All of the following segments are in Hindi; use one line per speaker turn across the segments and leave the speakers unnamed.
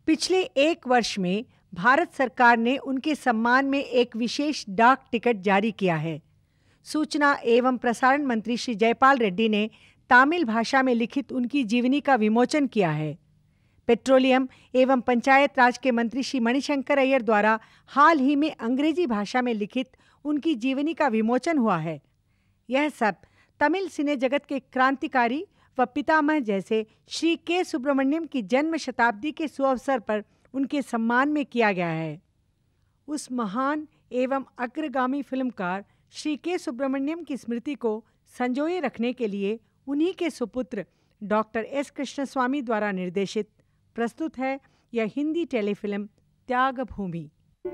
पिछले एक वर्ष में भारत सरकार ने उनके सम्मान में एक विशेष डाक टिकट जारी किया है। सूचना एवं प्रसारण मंत्री श्री जयपाल रेड्डी ने तमिल भाषा में लिखित उनकी जीवनी का विमोचन किया है। पेट्रोलियम एवं पंचायत राज के मंत्री श्री मणिशंकर अय्यर द्वारा हाल ही में अंग्रेजी भाषा में लिखित उनकी जीवनी का विमोचन हुआ है। यह सब तमिल सिने जगत के क्रांतिकारी व पितामह जैसे श्री के सुब्रमण्यम की जन्म शताब्दी के सुअवसर पर उनके सम्मान में किया गया है। उस महान एवं अग्रगामी फिल्मकार श्री के सुब्रमण्यम की स्मृति को संजोए रखने के लिए उन्हीं के सुपुत्र डॉक्टर एस कृष्णस्वामी द्वारा निर्देशित प्रस्तुत है यह हिंदी टेलीफिल्म त्यागभूमि।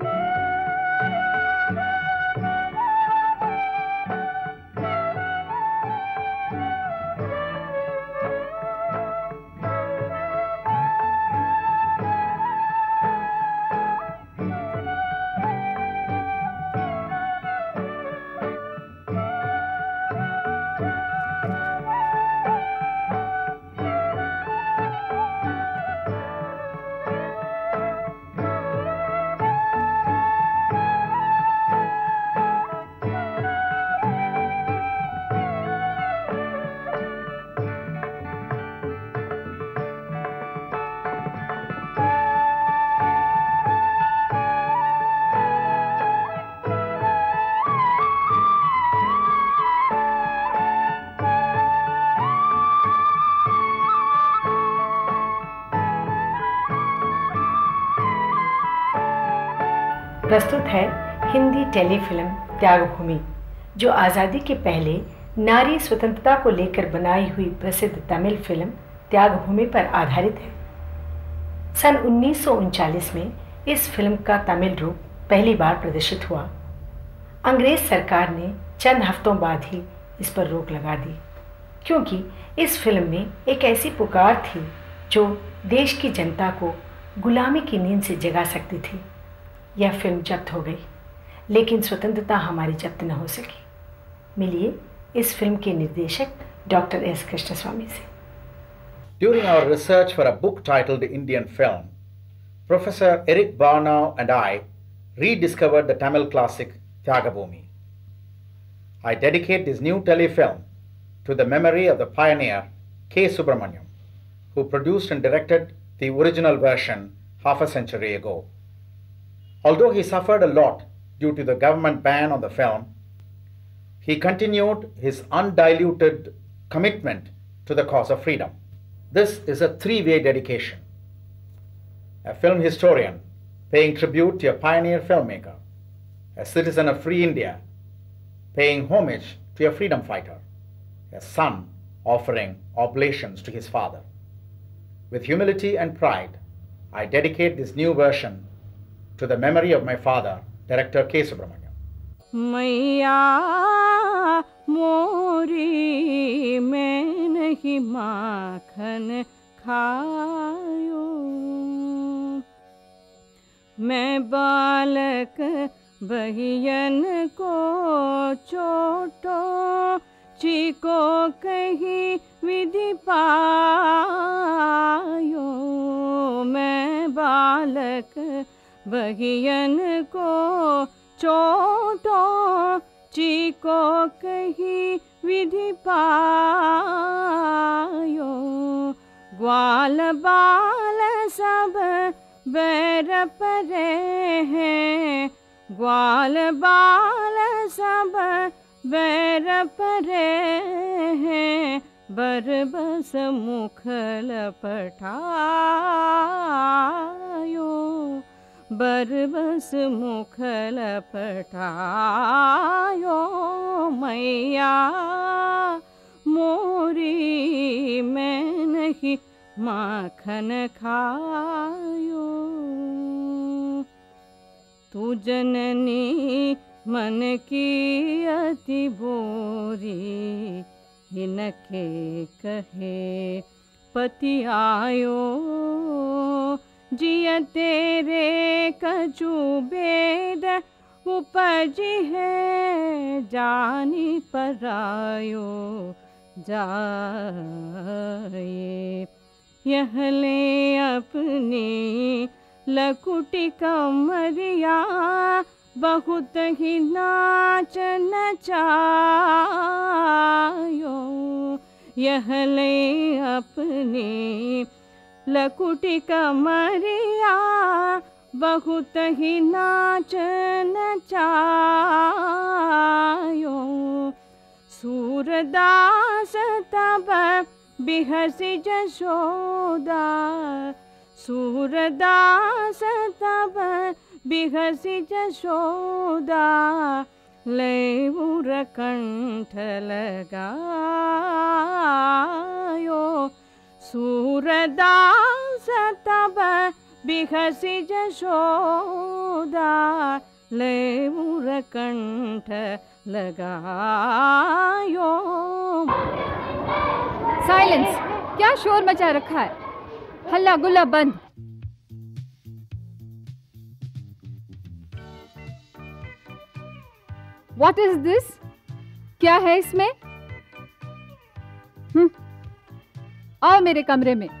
प्रस्तुत है हिंदी टेलीफिल्म त्यागभूमि, जो आज़ादी के पहले नारी स्वतंत्रता को लेकर बनाई हुई प्रसिद्ध तमिल फिल्म त्यागभूमि पर आधारित है। सन 1939 में इस फिल्म का तमिल रूप पहली बार प्रदर्शित हुआ। अंग्रेज सरकार ने चंद हफ्तों बाद ही इस पर रोक लगा दी, क्योंकि इस फिल्म में एक ऐसी पुकार थी जो देश की जनता को गुलामी की नींद से जगा सकती थी। यह फिल्म जब्त हो गई, लेकिन स्वतंत्रता हमारी जब्त न हो सकी। मिलिए इस फिल्म के निर्देशक डॉक्टर एस कृष्णस्वामी से।
During our research for a book titled Indian Film, Professor Eric Barnow and I rediscovered the Tamil classic Tyagabhumi. I dedicate this new telefilm to the memory of the pioneer K. Subramaniam, who produced and directed the original version half a century ago. Although he suffered a lot due to the government ban on the film, he continued his undiluted commitment to the cause of freedom. This is a three-way dedication. A film historian paying tribute to a pioneer filmmaker, a citizen of free India paying homage to a freedom fighter, a son offering oblations to his father. With humility and pride, I dedicate this new version to the memory of my father, director K. Subramaniam.
मैया मोरी मैं नहीं माखन खायो, मैं बालक बहियन को चोटो चिको कहीं विधि पायो, मैं बालक बहियन को चोटो चिको कहीं विधि पायो, ग्वाल बाल सब बैर परे हैं, ग्वाल बाल सब बैर परे हैं, बरबस मुख लपटायो, बरबस मुख लपटायो, मैया मोरी मैं नहीं माखन खायो, तू जननी मन की अति बोरी, इनके कहे पति आयो, जिय तेरे कछु बेद उपजी है, जानी परायो जाए, यह ले अपनी लकुटी कमरिया बहुत ही नाच नचायो। यह ले अपनी लकुटी कमरिया बहुत ही नाच नचायो। सूरदास तब बिहसी जशोदा, सूरदास तब बिहसी जशोदा, लेऊर कंठ लगायो। सूरदास तब बिहसी जशोदा, लेऊर कंठ लगायो।
साइलेंस! क्या शोर मचा रखा है? हल्ला गुल्ला बंद। What is this? क्या है इसमें? आओ मेरे कमरे में।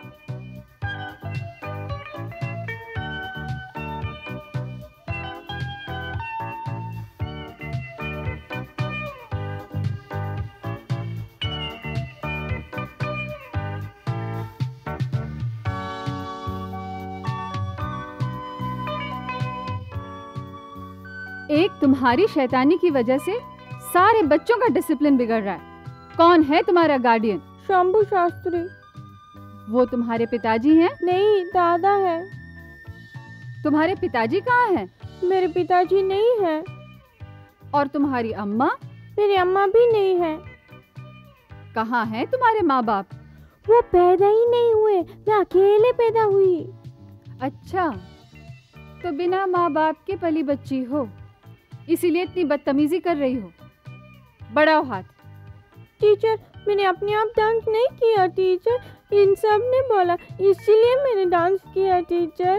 एक तुम्हारी शैतानी की वजह से सारे बच्चों का डिसिप्लिन बिगड़ रहा है। कौन है तुम्हारा गार्डियन?
शंभू शास्त्री।
वो तुम्हारे पिताजी हैं?
नहीं, दादा है।
तुम्हारे पिताजी कहाँ हैं?
मेरे पिताजी नहीं है।
और तुम्हारी अम्मा?
मेरी अम्मा भी नहीं है।
कहाँ हैं तुम्हारे माँ बाप?
वो पैदा ही नहीं हुए, मैं अकेले पैदा हुई।
अच्छा, तो बिना माँ बाप के पली बच्ची हो, इसीलिए इतनी बदतमीजी कर रही हो। बढ़ाओ हाथ।
टीचर, मैंने अपने आप डांस नहीं किया टीचर, इन सब ने बोला, इसीलिए मैंने डांस किया टीचर।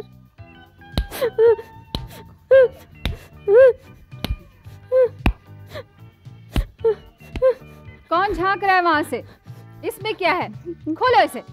कौन झांक रहा है वहां से? इसमें क्या है? खोलो इसे।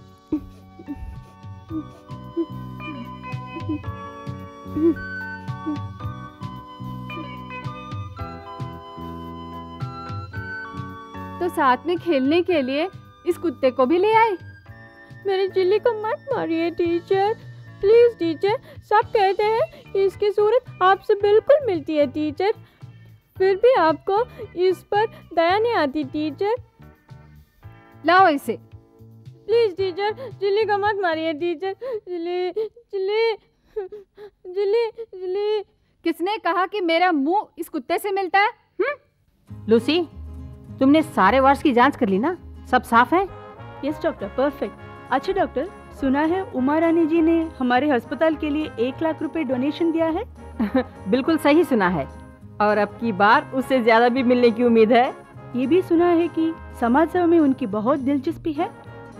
तो साथ में खेलने के लिए इस कुत्ते को भी ले आए।
मेरे जिल्ली को मत मारिए टीचर, प्लीज टीचर। सब कहते हैं कि इसकी सूरत आपसे बिल्कुल मिलती है टीचर, फिर भी आपको इस पर दया नहीं आती टीचर।
लाओ इसे।
प्लीज टीचर, जिल्ली को मत मारिए टीचर। जिल्ली जिल्ली जिल्ली जिल्ली।
किसने कहा कि मेरा मुंह इस कुत्ते से मिलता है?
लूसी, तुमने सारे वार्ड्स की जांच कर ली ना? सब साफ है?
Yes doctor, perfect. अच्छा डॉक्टर, सुना है उमा रानी जी ने हमारे अस्पताल के लिए 1 लाख रुपए डोनेशन दिया है।
बिल्कुल सही सुना है, और अब की बार उससे ज्यादा भी मिलने की उम्मीद है।
ये भी सुना है कि समाज सेवा में उनकी बहुत दिलचस्पी है।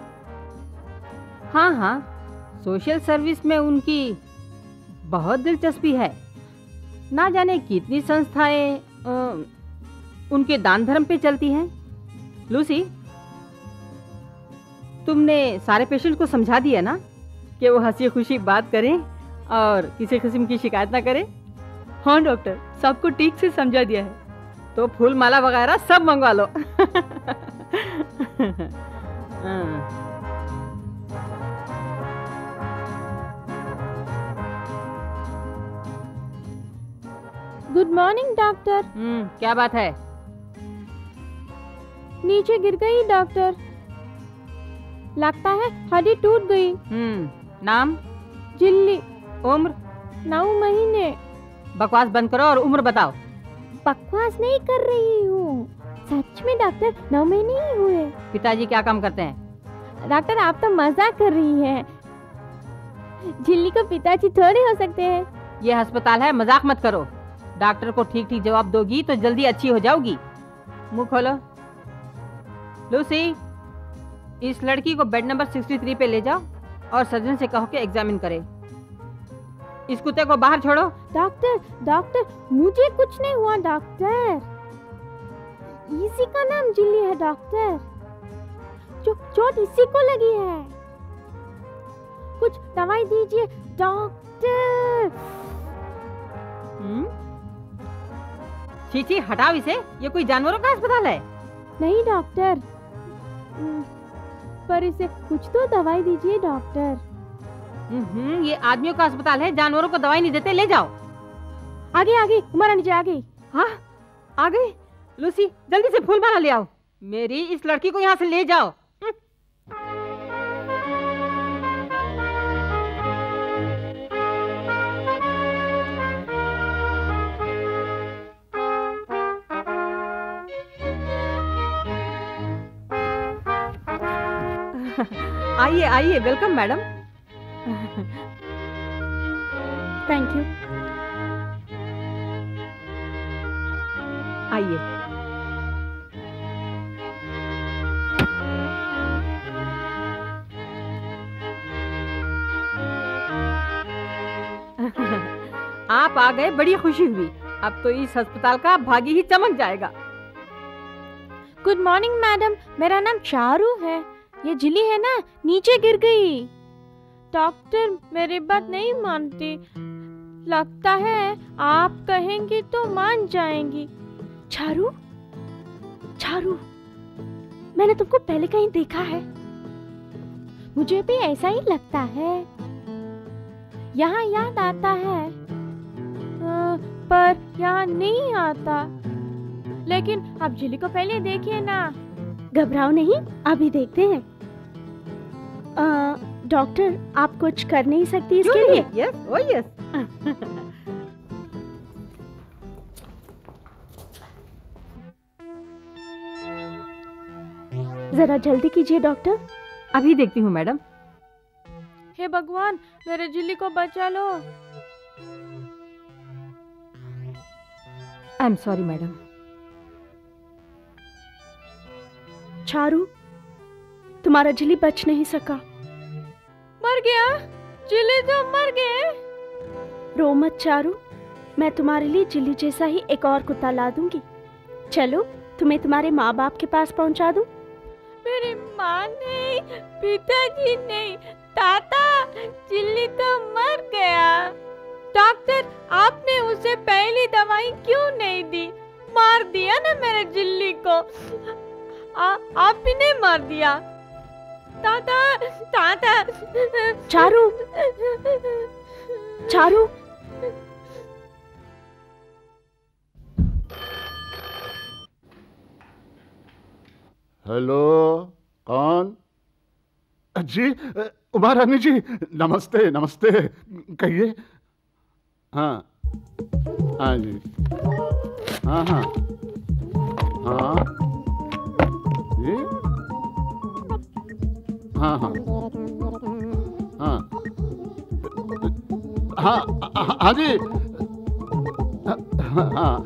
हाँ हाँ, सोशल सर्विस में उनकी बहुत दिलचस्पी है। ना जाने कितनी संस्थाएं उनके दान धर्म पे चलती हैं। लूसी, तुमने सारे पेशेंट को समझा दिया ना कि वो हंसी खुशी बात करें और किसी किस्म की शिकायत ना करें?
हाँ डॉक्टर, सबको ठीक से समझा दिया है।
तो फूल माला वगैरह सब मंगवा लो।
Good morning doctor.
क्या बात है?
नीचे गिर गई डॉक्टर, लगता है हड्डी टूट गई।
नाम?
जिल्ली।
उम्र?
9 महीने।
बकवास बंद करो और उम्र बताओ।
बकवास नहीं कर रही हूँ, सच में डॉक्टर 9 महीने ही हुए।
पिताजी क्या काम करते हैं?
डॉक्टर, आप तो मजाक कर रही हैं। जिल्ली को पिताजी थोड़े हो सकते हैं।
ये अस्पताल है, मजाक मत करो। डॉक्टर को ठीक ठीक जवाब दोगी तो जल्दी अच्छी हो जाओगी। मुंह खोलो। लूसी, इस लड़की को बेड नंबर 63 पे ले जाओ और सर्जन से कहो कि एग्जामिन करे। इस कुत्ते को बाहर छोड़ो।
डॉक्टर, डॉक्टर, मुझे कुछ नहीं हुआ डॉक्टर। इसी का नाम जिल्ली है डॉक्टर, जो चोट इसी को लगी है। कुछ दवाई दीजिए डॉक्टर।
चीची हटाओ इसे, ये कोई जानवरों का अस्पताल है?
नहीं डॉक्टर, पर इसे कुछ तो दवाई दीजिए डॉक्टर।
ये आदमियों का अस्पताल है, जानवरों को दवाई नहीं देते, ले जाओ।
आगे आगे, उमारानी जी आगे।
हाँ आ गई। लूसी जल्दी से फूल माला ले आओ, मेरी इस लड़की को यहाँ से ले जाओ। आइए आइए, वेलकम मैडम।
Thank you.
आइए। आप आ गए, बड़ी खुशी हुई। अब तो इस अस्पताल का भाग्य ही चमक जाएगा।
गुड मॉर्निंग मैडम, मेरा नाम चारू है। ये झिल्ली है ना, नीचे गिर गई। डॉक्टर मेरी बात नहीं मानती, लगता है आप कहेंगी तो मान जाएंगी। चारू, चारू, मैंने तुमको पहले कहीं देखा है। मुझे भी ऐसा ही लगता है। यहाँ याद आता है, पर यहाँ नहीं आता। लेकिन आप झिल्ली को पहले देखिए ना। घबराओ नहीं, अभी देखते हैं। डॉक्टर, आप कुछ कर नहीं सकती इसके लिए?
Yes, oh yes.
जरा जल्दी कीजिए डॉक्टर।
अभी देखती हूँ मैडम।
हे भगवान, मेरे झिल्ली को बचा लो।
I am sorry madam.
Charu, तुम्हारा झिल्ली बच नहीं सका। मर गया? झिल्ली तो मर गए। रो मत चारू, मैं तुम्हारे लिए झिल्ली जैसा ही एक और कुत्ता ला दूंगी। चलो, तुम्हें तुम्हारे माँ बाप के पास पहुँचा दूं। मेरी माँ नहीं, पिताजी नहीं, ताता, झिल्ली तो मर गया। डॉक्टर, आपने उसे पहली दवाई क्यों नहीं दी? मार दिया ना मेरे झिल्ली को। आप भी ने मार दिया। ताता, ताता। चारू, चारू।
हेलो, कौन? जी, उमा रानी जी, नमस्ते नमस्ते। कहिए। हाँ हाँ जी, हाँ हाँ हाँ जी, हाँ हाँ हाँ हाँ हाँ जी, हाँ।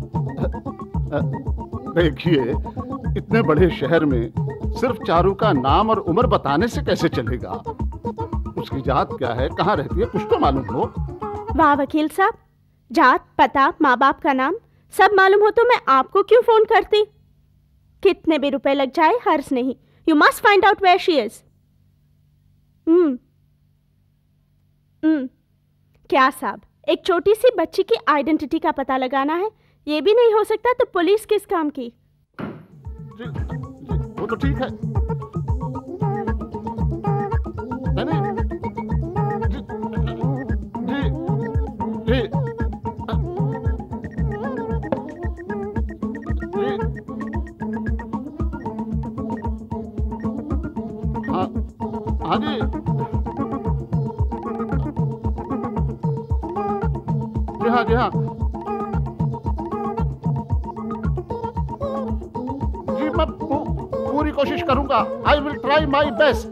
देखिए, इतने बड़े शहर में सिर्फ चारू का नाम और उम्र बताने से कैसे चलेगा? उसकी जात क्या है, कहाँ रहती है, कुछ तो मालूम हो।
वाह वकील साहब, जात, पता, माँ बाप का नाम सब मालूम हो तो मैं आपको क्यों फोन करती? कितने भी रुपए लग जाए हर्ज नहीं। You must find out where she is. क्या साहब, एक छोटी सी बच्ची की आइडेंटिटी का पता लगाना है, ये भी नहीं हो सकता तो पुलिस किस काम की?
जी, वो तो ठीक है। नहीं, जी, जी, हाँ हाँ जी, जी हाँ जी हाँ जी, मैं पूरी कोशिश करूंगा। I will try my best.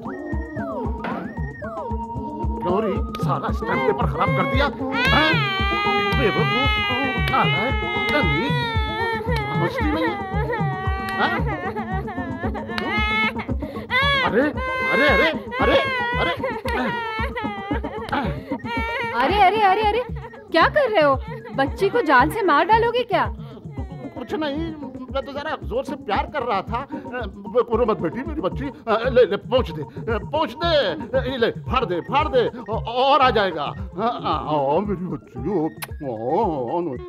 Gauri, सारा स्टैम्प पेपर खराब कर दिया। बेवकूफ, नालायक, गंदी, समझती नहीं। अरे अरे अरे अरे अरे
अरे अरे अरे अरे, क्या कर रहे हो? बच्ची को जान से मार डालोगे क्या?
कुछ नहीं, मैं तो जरा जोर से प्यार कर रहा था। करो मत बेटी, मेरी बच्ची। ले ले पहुँच दे, ले फाड़ दे और आ जाएगा। मेरी बच्ची।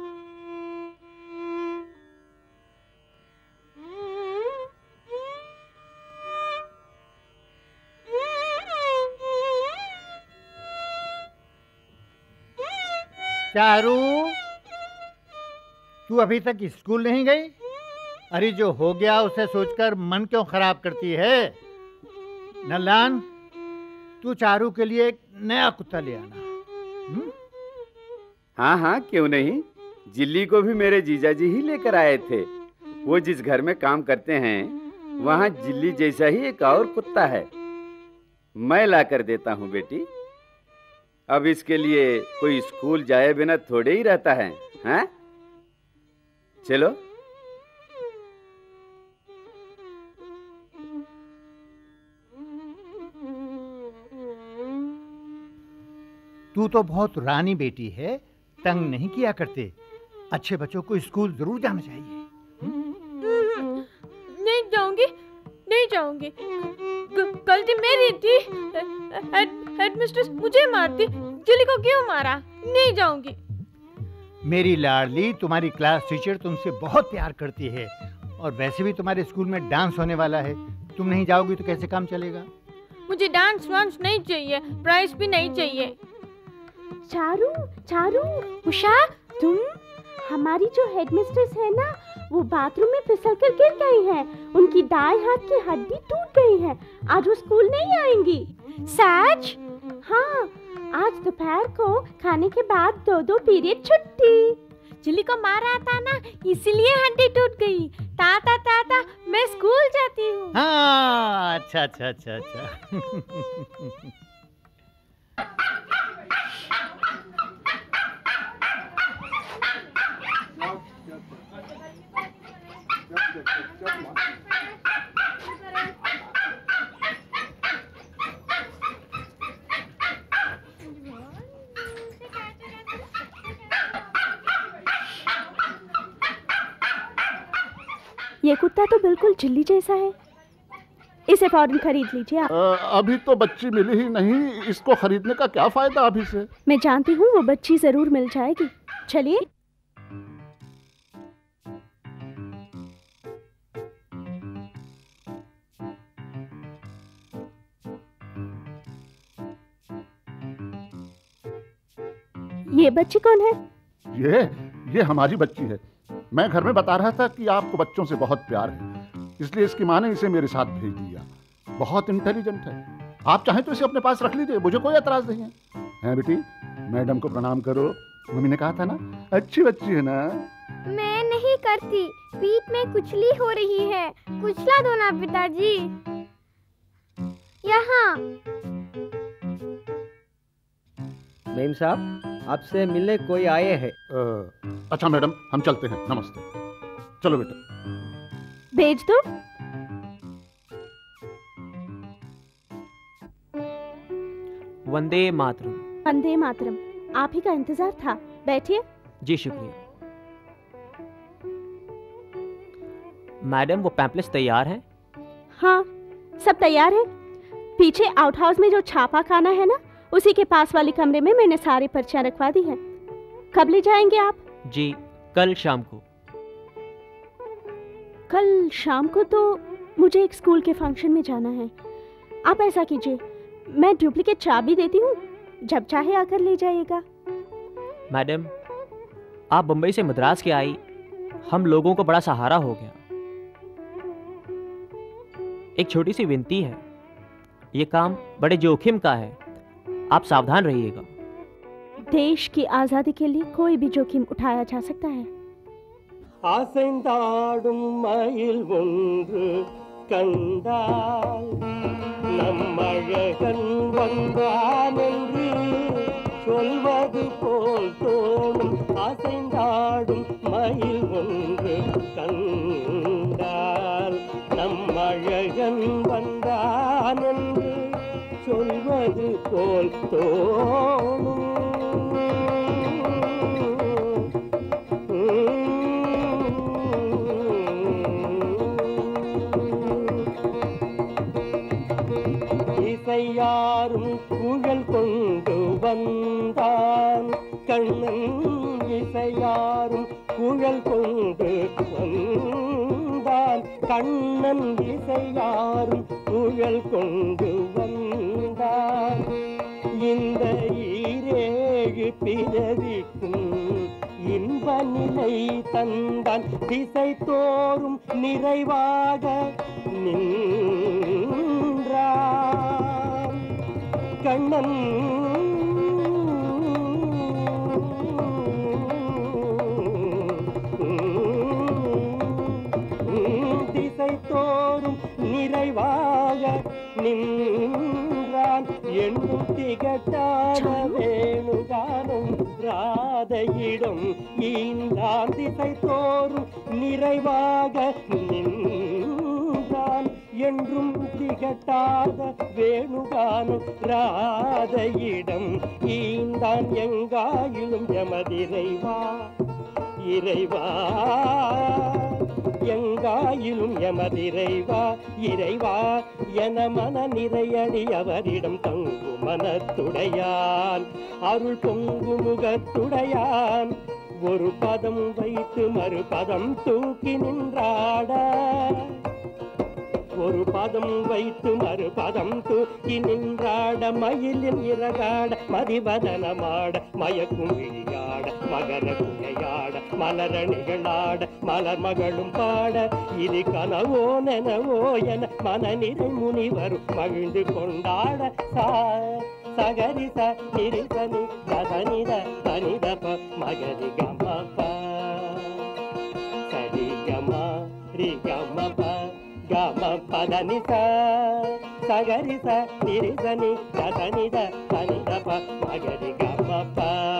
चारू, तू अभी तक स्कूल नहीं गई? अरे जो हो गया उसे सोचकर मन क्यों खराब करती है? नल्लान, तू चारू के लिए एक नया कुत्ता ले आना।
हाँ हाँ, क्यों नहीं। जिल्ली को भी मेरे जीजाजी ही लेकर आए थे। वो जिस घर में काम करते हैं वहाँ जिल्ली जैसा ही एक और कुत्ता है। मैं ला कर देता हूँ बेटी। अब इसके लिए कोई स्कूल जाए बिना थोड़े ही रहता है, हैं? चलो।
तू तो बहुत रानी बेटी है, तंग नहीं किया करते। अच्छे बच्चों को स्कूल जरूर जाना चाहिए।
नहीं जाऊंगी। गलती मेरी थी। हेडमिस्ट्रेस मुझे मारती, जिल्ली को क्यों मारा? नहीं जाऊंगी।
मेरी लाडली, तुम्हारी क्लास टीचर तुमसे बहुत प्यार करती है और वैसे भी तुम्हारे स्कूल में डांस होने वाला है। तुम नहीं जाओगी तो कैसे काम चलेगा?
मुझे डांस वांस नहीं चाहिए, प्राइज भी नहीं चाहिए।
चारू, उषा, तुम, हमारी जो हेडमिस्ट्रेस है ना, वो बाथरूम में फिसल कर गिर गई हैं। उनकी दाएं हाथ की हड्डी टूट गई है। आज वो स्कूल नहीं आएंगी। सच? हाँ, आज दोपहर को खाने के बाद 2-2 पीरियड छुट्टी। जिल्ली को मारा था ना, इसीलिए हड्डी टूट गई। ताता मैं स्कूल जाती हूँ।
हाँ, अच्छा।
ये कुत्ता तो बिल्कुल जिल्ली जैसा है। इसे फौरन खरीद लीजिए आप।
अभी तो बच्ची मिली ही नहीं, इसको खरीदने का क्या फायदा अभी से?
मैं जानती हूँ वो बच्ची जरूर मिल जाएगी। चलिए। ये बच्ची कौन है?
ये हमारी बच्ची है। मैं घर में बता रहा था कि आपको बच्चों से बहुत प्यार है, इसलिए इसकी माँ ने इसे मेरे साथ भेज दिया। बहुत इंटेलिजेंट है। आप चाहें तो इसे अपने पास रख लीजिए, मुझे कोई एतराज नहीं है। हैं बेटी, मैडम को प्रणाम करो। मम्मी ने कहा था ना, अच्छी बच्ची है ना।
मैं नहीं करती, पीठ में कुचली हो रही है। कुचला दो ना पिताजी। यहाँ।
मेम साहब, आपसे मिलने कोई आए हैं।
अच्छा मैडम, हम चलते हैं। नमस्ते। चलो बेटा।
भेज दो।
वंदे मातरम।
वंदे मातरम। आप ही का इंतजार था, बैठिए।
जी शुक्रिया। मैडम, वो पैम्पलेट्स तैयार हैं?
हाँ, सब तैयार है। पीछे आउट हाउस में जो छापा खाना है ना, उसी के पास वाले कमरे में मैंने सारी पर्चियां रखवा दी हैं। कब ले जाएंगे आप?
जी, कल शाम को।
कल शाम को तो मुझे एक स्कूल के फंक्शन में जाना है। आप ऐसा कीजिए, मैं डुप्लीकेट चाबी देती हूँ, जब चाहे आकर ले जाइएगा।
मैडम, आप बम्बई से मद्रास के आई, हम लोगों को बड़ा सहारा हो गया। एक छोटी सी विनती है, ये काम बड़े जोखिम का है, आप सावधान रहिएगा।
देश की आजादी के लिए कोई भी जोखिम उठाया जा सकता है।
அசைந்தாடும் மயில் ஒன்று கண்டால் நம்மழகன் வந்தான் என்று சொல்வது போல் தோணும். அசைந்தாடும் மயில் ஒன்று கண்டால் நம்மழகன் வந்தான் என்று சொல்வது போல் தோணும். கண்ணன் இசையாரும் குழல் கொண்டு வந்தான். கண்ணன் இசையாரும் குழல் கொண்டு வந்தான். இந்த ஈரேழு பிறவிக்கும் இன்ப நிலை தந்தான். திசை தோறும் நிறைவாக நின்றான் கண்ணன். திசை தோறும் நிறைவாக நின்றான். எண்ணும் திகட்டாத வேணுகானும் ராதையிடம் ஈந்தான். திசை தோறும் நிறைவாக நின்றான். என்றும் திகட்டாத வேணுகானும் ராதையிடம் ஈந்தான். எங்காயிலும் எமதிரைவா இறைவா, எங்காயிலும் எமதிரைவா இறைவா என மன நிறையடி அவரிடம் தங்கு மனத்துடையான். அருள் பொங்கு முகத்துடையான். ஒரு பதம் வைத்து மறுபதம் தூக்கி நின்றாட. ஒரு பதம் வைத்து மறுபதம் தூக்கி நின்றாட. மயிலின் இறகாட மதிவதனமாட. மயக்கும் விழியாட மகர குழையாட. மலர நிகழாட மலர் மகளும் பாட. இது கனவோ நெனவோ என மனநிறை முனிவரும் மகிழ்ந்து கொண்டாட. சகரி சரிசனி தனித தனிதப மகரி கமப சரி கம ரி கமப கம பதனி சகரி சரிசனி தனித தனிதப மகரி கமப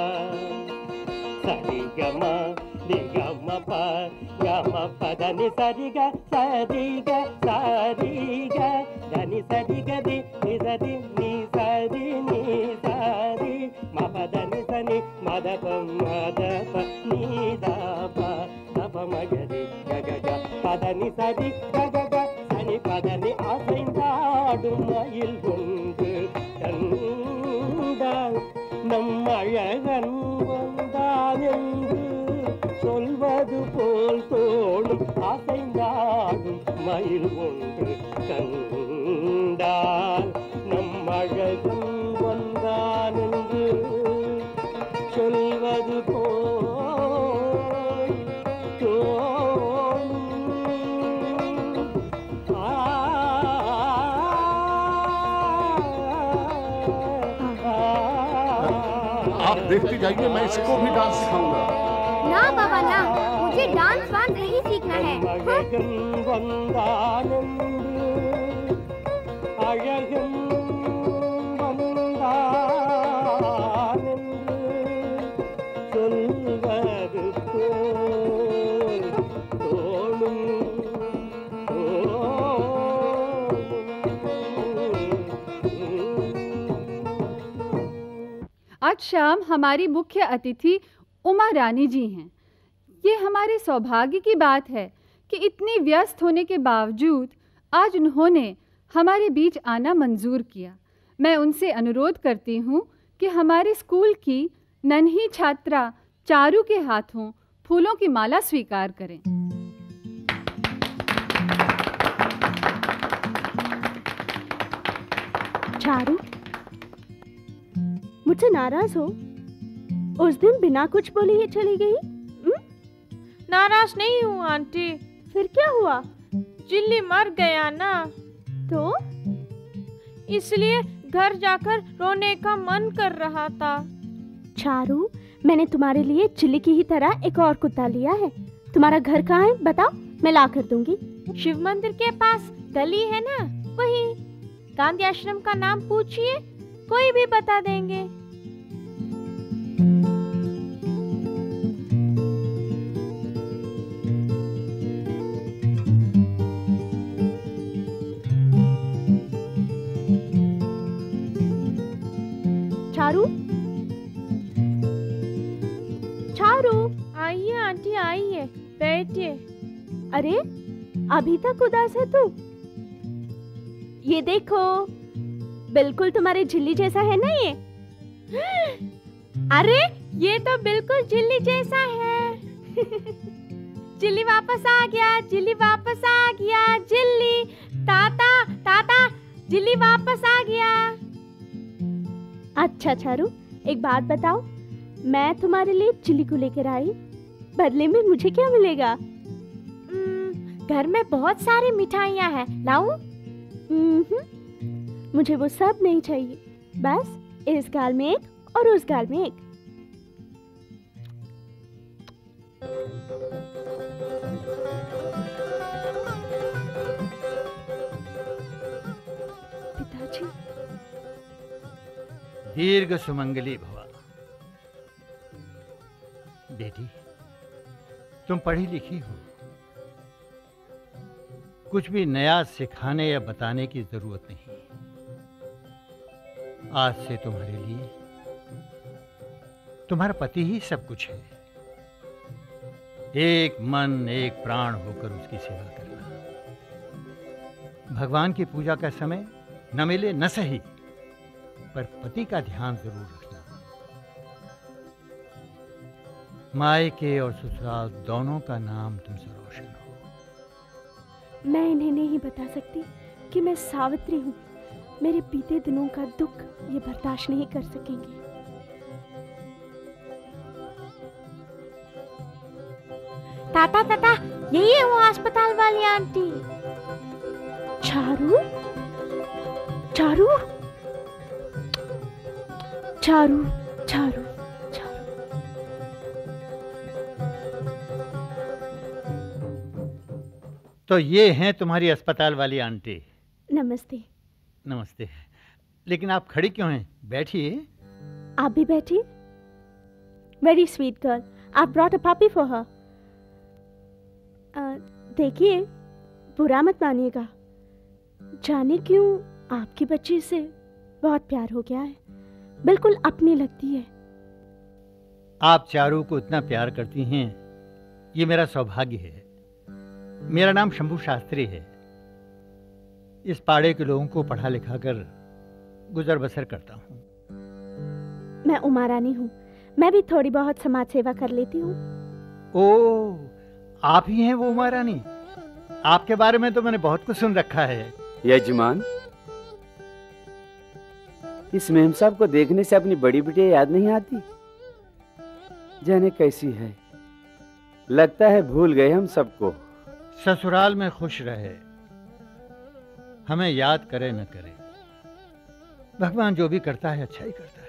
சரி கம ரி கமப கம பதனி சரிக சரிக சரிக தனி சரிக தி நிசரி நீ சரி நீ சரி மபதனி சனி மதப மதப நீதப தப மகரி கக பதனி சரி கக சனி பதனி அசைந்தாடும் மயில் கொண்டு கண்டாள். நம் அழகன் வந்தான் என்று சொல்வது போல் தோணும். அசைந்தாடும் மயில் கொண்டு கண்டாள். நம் அழகன் வந்தான் என்று சொல்வது போல் தோணும்.
आप देखते जाइए, मैं इसको भी डांस सिखाऊंगा।
ना बाबा ना, मुझे डांस वांस नहीं सीखना है।
அழகன் வந்தான் அழகன் வந்தான் சொல்வது போல் தோணும்.
आज शाम हमारी मुख्य अतिथि उमा रानी जी हैं। ये हमारे सौभाग्य की बात है कि इतनी व्यस्त होने के बावजूद आज उन्होंने हमारे बीच आना मंजूर किया। मैं उनसे अनुरोध करती हूँ कि हमारे स्कूल की नन्ही छात्रा चारू के हाथों फूलों की माला स्वीकार करें।
चारू, मुझसे नाराज हो? उस दिन बिना कुछ बोले ही चली गई।
नाराज नहीं हूँ आंटी।
फिर क्या हुआ?
जिल्ली मर गया ना,
तो
इसलिए घर जाकर रोने का मन कर रहा था।
चारू, मैंने तुम्हारे लिए चिल्ली की ही तरह एक और कुत्ता लिया है। तुम्हारा घर कहाँ है बताओ, मैं ला कर दूंगी।
शिव मंदिर के पास गली है ना, वही। गांधी आश्रम का नाम पूछिए, कोई भी बता देंगे।
चारू, चारू,
आइए आंटी आइए, बैठिए।
अरे अभी तक उदास है तू? ये देखो, बिल्कुल तुम्हारे झिल्ली जैसा है ना ये।
अरे ये तो बिल्कुल जिल्ली जैसा है। जिल्ली वापस आ गया, जिल्ली वापस आ गया, जिल्ली। ताता ताता, जिल्ली वापस आ गया।
अच्छा चारू, एक बात बताओ, मैं तुम्हारे लिए चिल्ली को लेकर आई, बदले में मुझे क्या मिलेगा?
घर में बहुत सारी मिठाइयाँ हैं, लाऊं?
मुझे वो सब नहीं चाहिए, बस इस गाल में एक और उस गाल में एक। पिताजी।
दीर्घ सुमंगली भवा। बेटी, तुम पढ़ी लिखी हो, कुछ भी नया सिखाने या बताने की जरूरत नहीं। आज से तुम्हारे लिए तुम्हारा पति ही सब कुछ है। एक मन एक प्राण होकर उसकी सेवा करना। भगवान की पूजा का समय न मिले न सही, पर पति का ध्यान जरूर रखना। मायके और ससुराल दोनों का नाम तुमसे रोशन हो।
मैं इन्हें नहीं बता सकती कि मैं सावित्री हूँ। मेरे बीते दिनों का दुख ये बर्दाश्त नहीं कर सकेंगे।
ताता ताता, यही है वो अस्पताल वाली आंटी।
चारू, चारू, चारू, चारू, चारू।
तो ये हैं तुम्हारी अस्पताल वाली आंटी।
नमस्ते।
नमस्ते। लेकिन आप खड़ी क्यों हैं? बैठिए।
आप भी बैठिए। Very sweet girl, I brought a puppy for her. देखिए, बुरा मत मानिएगा, जाने क्यों आपकी बच्ची से बहुत प्यार हो गया है, बिल्कुल अपनी लगती है।
आप चारू को इतना प्यार करती हैं, ये मेरा सौभाग्य है। मेरा नाम शंभू शास्त्री है। इस पाड़े के लोगों को पढ़ा लिखा कर गुजर बसर करता हूँ।
मैं उमा रानी हूँ, मैं भी थोड़ी बहुत समाज सेवा कर लेती हूँ।
ओह, आप ही हैं वो उमा रानी? आपके बारे में तो मैंने बहुत कुछ सुन रखा है।
यजमान, इस मेम साहब को देखने से अपनी बड़ी बिटिया याद नहीं आती? जाने कैसी है, लगता है भूल गए हम सबको।
ससुराल में खुश रहे, हमें याद करे न करे, भगवान जो भी करता है अच्छा ही करता है।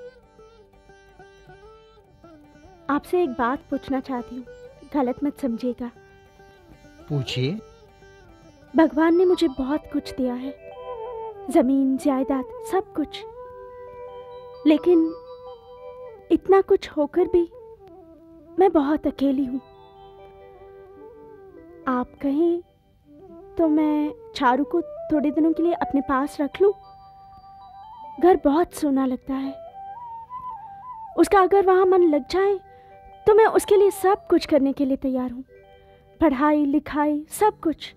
आपसे एक बात पूछना चाहती हूँ, गलत मत समझिएगा।
पूछिए।
भगवान ने मुझे बहुत कुछ दिया है, जमीन जायदाद सब कुछ, लेकिन इतना कुछ होकर भी मैं बहुत अकेली हूँ। आप कहें तो मैं चारू को थोड़े दिनों के लिए अपने पास रख लूं। घर बहुत सोना लगता है, उसका अगर वहां मन लग जाए तो मैं उसके लिए सब कुछ करने के लिए तैयार हूं, पढ़ाई लिखाई सब कुछ।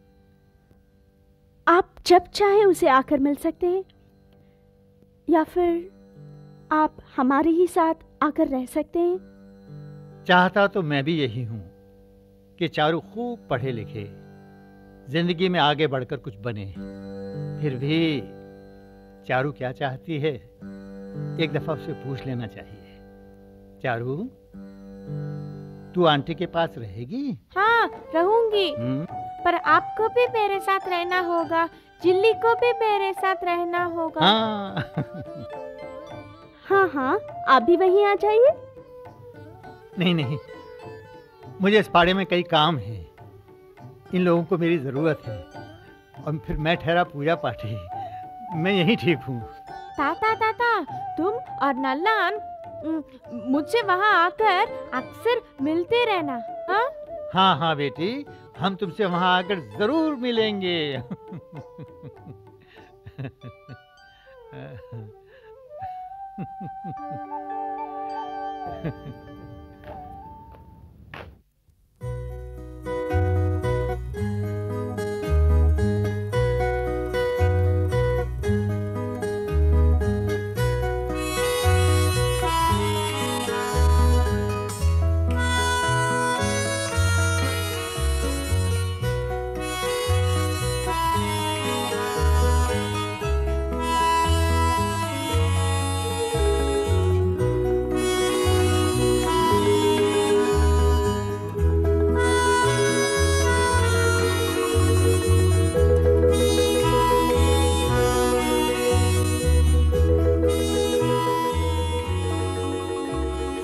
आप जब चाहे उसे आकर मिल सकते हैं, या फिर आप हमारे ही साथ आकर रह सकते हैं।
चाहता तो मैं भी यही हूं कि चारू खूब पढ़े लिखे, जिंदगी में आगे बढ़कर कुछ बने। फिर भी चारू क्या चाहती है, एक दफा उसे पूछ लेना चाहिए। चारू, तू आंटी के पास रहेगी?
हाँ, रहूंगी। पर आपको भी मेरे साथ रहना होगा, जिल्ली को भी मेरे साथ रहना होगा।
हाँ।
हाँ हाँ, आप भी वहीं आ जाइए।
नहीं नहीं, मुझे इस पाड़े में कई काम हैं, इन लोगों को मेरी जरूरत है, और फिर मैं ठहरा पूजा पाठी, मैं यहीं ठीक हूँ।
ताता ताता, तुम और नल्लान मुझसे वहाँ आकर अक्सर मिलते रहना। हाँ
हाँ हाँ बेटी, हम तुमसे वहाँ आकर जरूर मिलेंगे।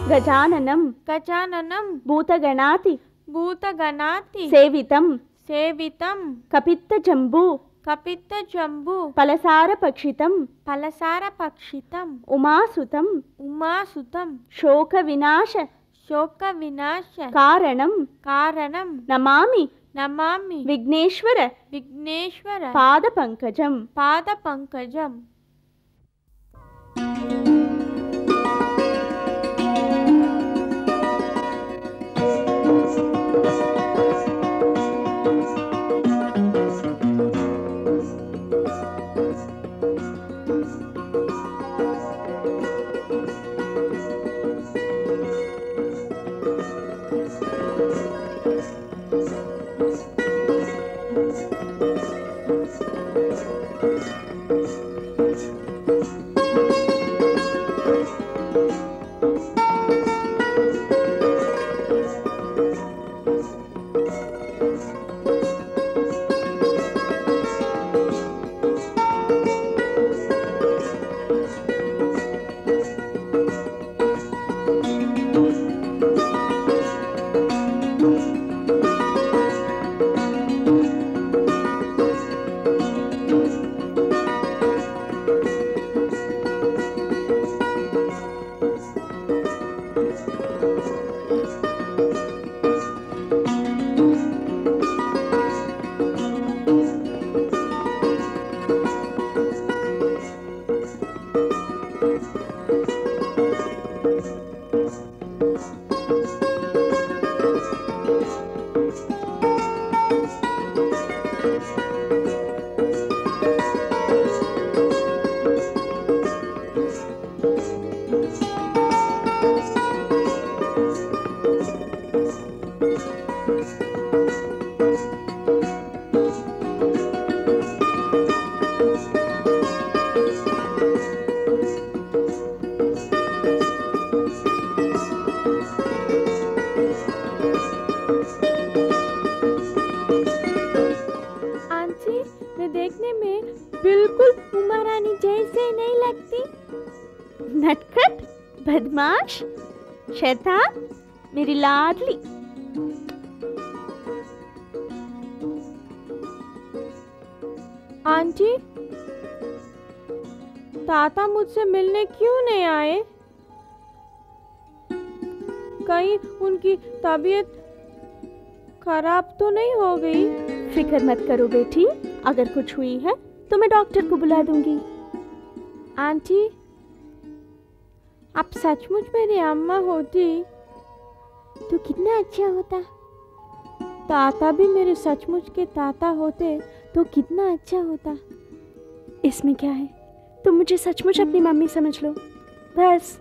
गजाननम
गजाननम
भूतगणाति
भूतगणाति
सेवितम
सेवितम
कपित्तजम्बू
कपित्तजम्बू
फलसारपक्षितम
फलसारपक्षितम
उमासुतम
उमासुतम
शोकविनाश
शोकविनाश
कारणम
कारणम
नमामि
नमामि
विघ्नेश्वर
विघ्नेश्वर
पादपङ्कजम
पादपङ्कजम।
नटखट बदमाश शैतान मेरी लाडली।
आंटी ताता मुझसे मिलने क्यों नहीं आए? कहीं उनकी तबीयत खराब तो नहीं हो गई?
फिक्र मत करो बेटी, अगर कुछ हुई है तो मैं डॉक्टर को बुला दूंगी।
आंटी आप सचमुच मेरी अम्मा होती तो कितना अच्छा होता। ताता भी मेरे सचमुच के ताता होते तो कितना अच्छा होता।
इसमें क्या है, तुम मुझे सचमुच अपनी मम्मी समझ लो बस।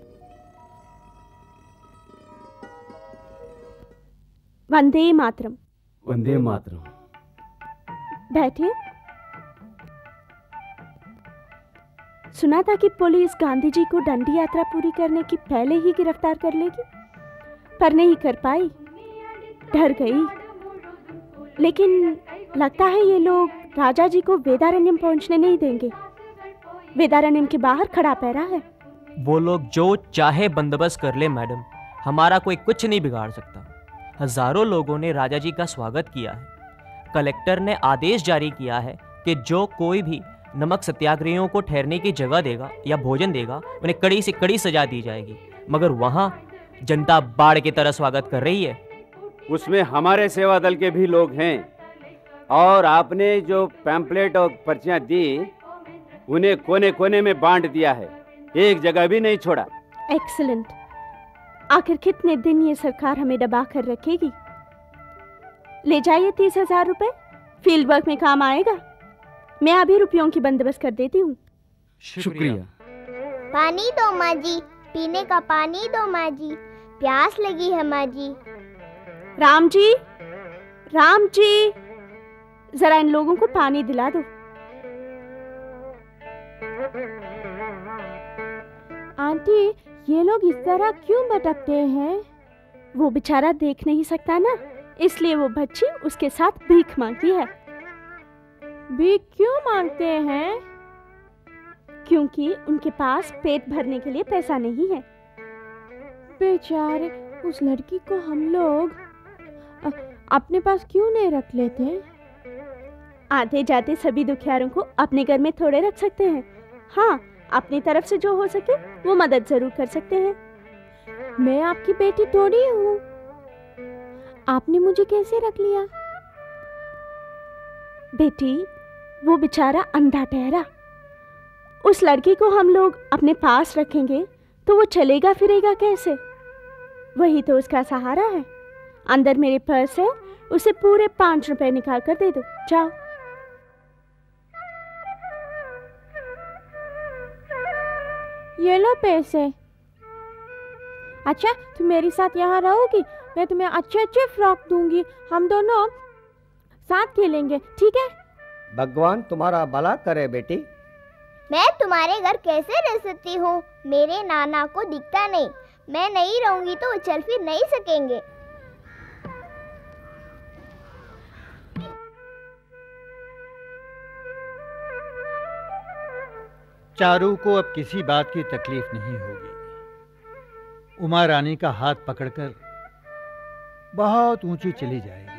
वंदे मातरम।
वंदे मातरम।
बैठिए। सुना था कि पुलिस गांधी जी को डंडी यात्रा पूरी करने की पहले ही गिरफ्तार कर लेगी, पर नहीं कर पाई, डर गई। लेकिन लगता है ये लोग राजा जी को वेदारण्यम पहुंचने नहीं देंगे। वेदारण्यम के बाहर खड़ा पैरा है।
वो लोग जो चाहे बंदोबस्त कर ले मैडम, हमारा कोई कुछ नहीं बिगाड़ सकता। हजारों लोगों ने राजा जी का स्वागत किया है। कलेक्टर ने आदेश जारी किया है कि जो कोई भी नमक सत्याग्रहियों को ठहरने की जगह देगा या भोजन देगा, उन्हें कड़ी से कड़ी सजा दी जाएगी। मगर वहाँ जनता बाढ़ की तरह स्वागत कर रही है।
उसमें हमारे सेवा दल के भी लोग हैं, और आपने जो पैम्पलेट और पर्चियाँ दी उन्हें कोने कोने में बांट दिया है, एक जगह भी नहीं छोड़ा।
एक्सीलेंट। आखिर कितने दिन ये सरकार हमें दबा कर रखेगी? ले जाइए 30,000 रुपए, फील्ड वर्क में काम आएगा। मैं अभी रुपयों की बंदोबस्त कर देती हूँ।
शुक्रिया।
पानी दो माँ जी, पीने का पानी दो माँ जी, प्यास लगी है माँ जी।
राम जी, राम जी, जरा इन लोगों को पानी दिला दो।
आंटी ये लोग इस तरह क्यों भटकते हैं?
वो बेचारा देख नहीं सकता ना, इसलिए वो बच्ची उसके साथ भीख मांगती है।
भीख क्यों मांगते हैं?
क्योंकि उनके पास पेट भरने के लिए पैसा नहीं है।
बेचारे, उस लड़की को हम लोग अपने पास क्यों नहीं रख लेते?
आते जाते सभी दुखियारों को अपने घर में थोड़े रख सकते हैं। हाँ, अपनी तरफ से जो हो सके वो मदद जरूर कर सकते हैं।
मैं आपकी बेटी थोड़ी हूँ, आपने मुझे कैसे रख लिया?
बेटी, वो बेचारा अंधा ठहरा, उस लड़की को हम लोग अपने पास रखेंगे तो वो चलेगा फिरेगा कैसे? वही तो उसका सहारा है। अंदर मेरे पर्स है, उसे पूरे 5 रुपए निकाल कर दे दो, जाओ।
ये लो पैसे। अच्छा, तुम मेरे साथ यहाँ रहोगी, मैं तुम्हें अच्छे अच्छे फ्रॉक दूंगी, हम दोनों साथ खेलेंगे, ठीक है?
भगवान तुम्हारा भला करे बेटी।
मैं तुम्हारे घर कैसे रह सकती हूँ? मेरे नाना को दिखता नहीं, मैं नहीं रहूंगी तो वो चल फिर नहीं सकेंगे।
चारू को अब किसी बात की तकलीफ नहीं होगी। उमा रानी का हाथ पकड़कर बहुत ऊंची चली जाएगी।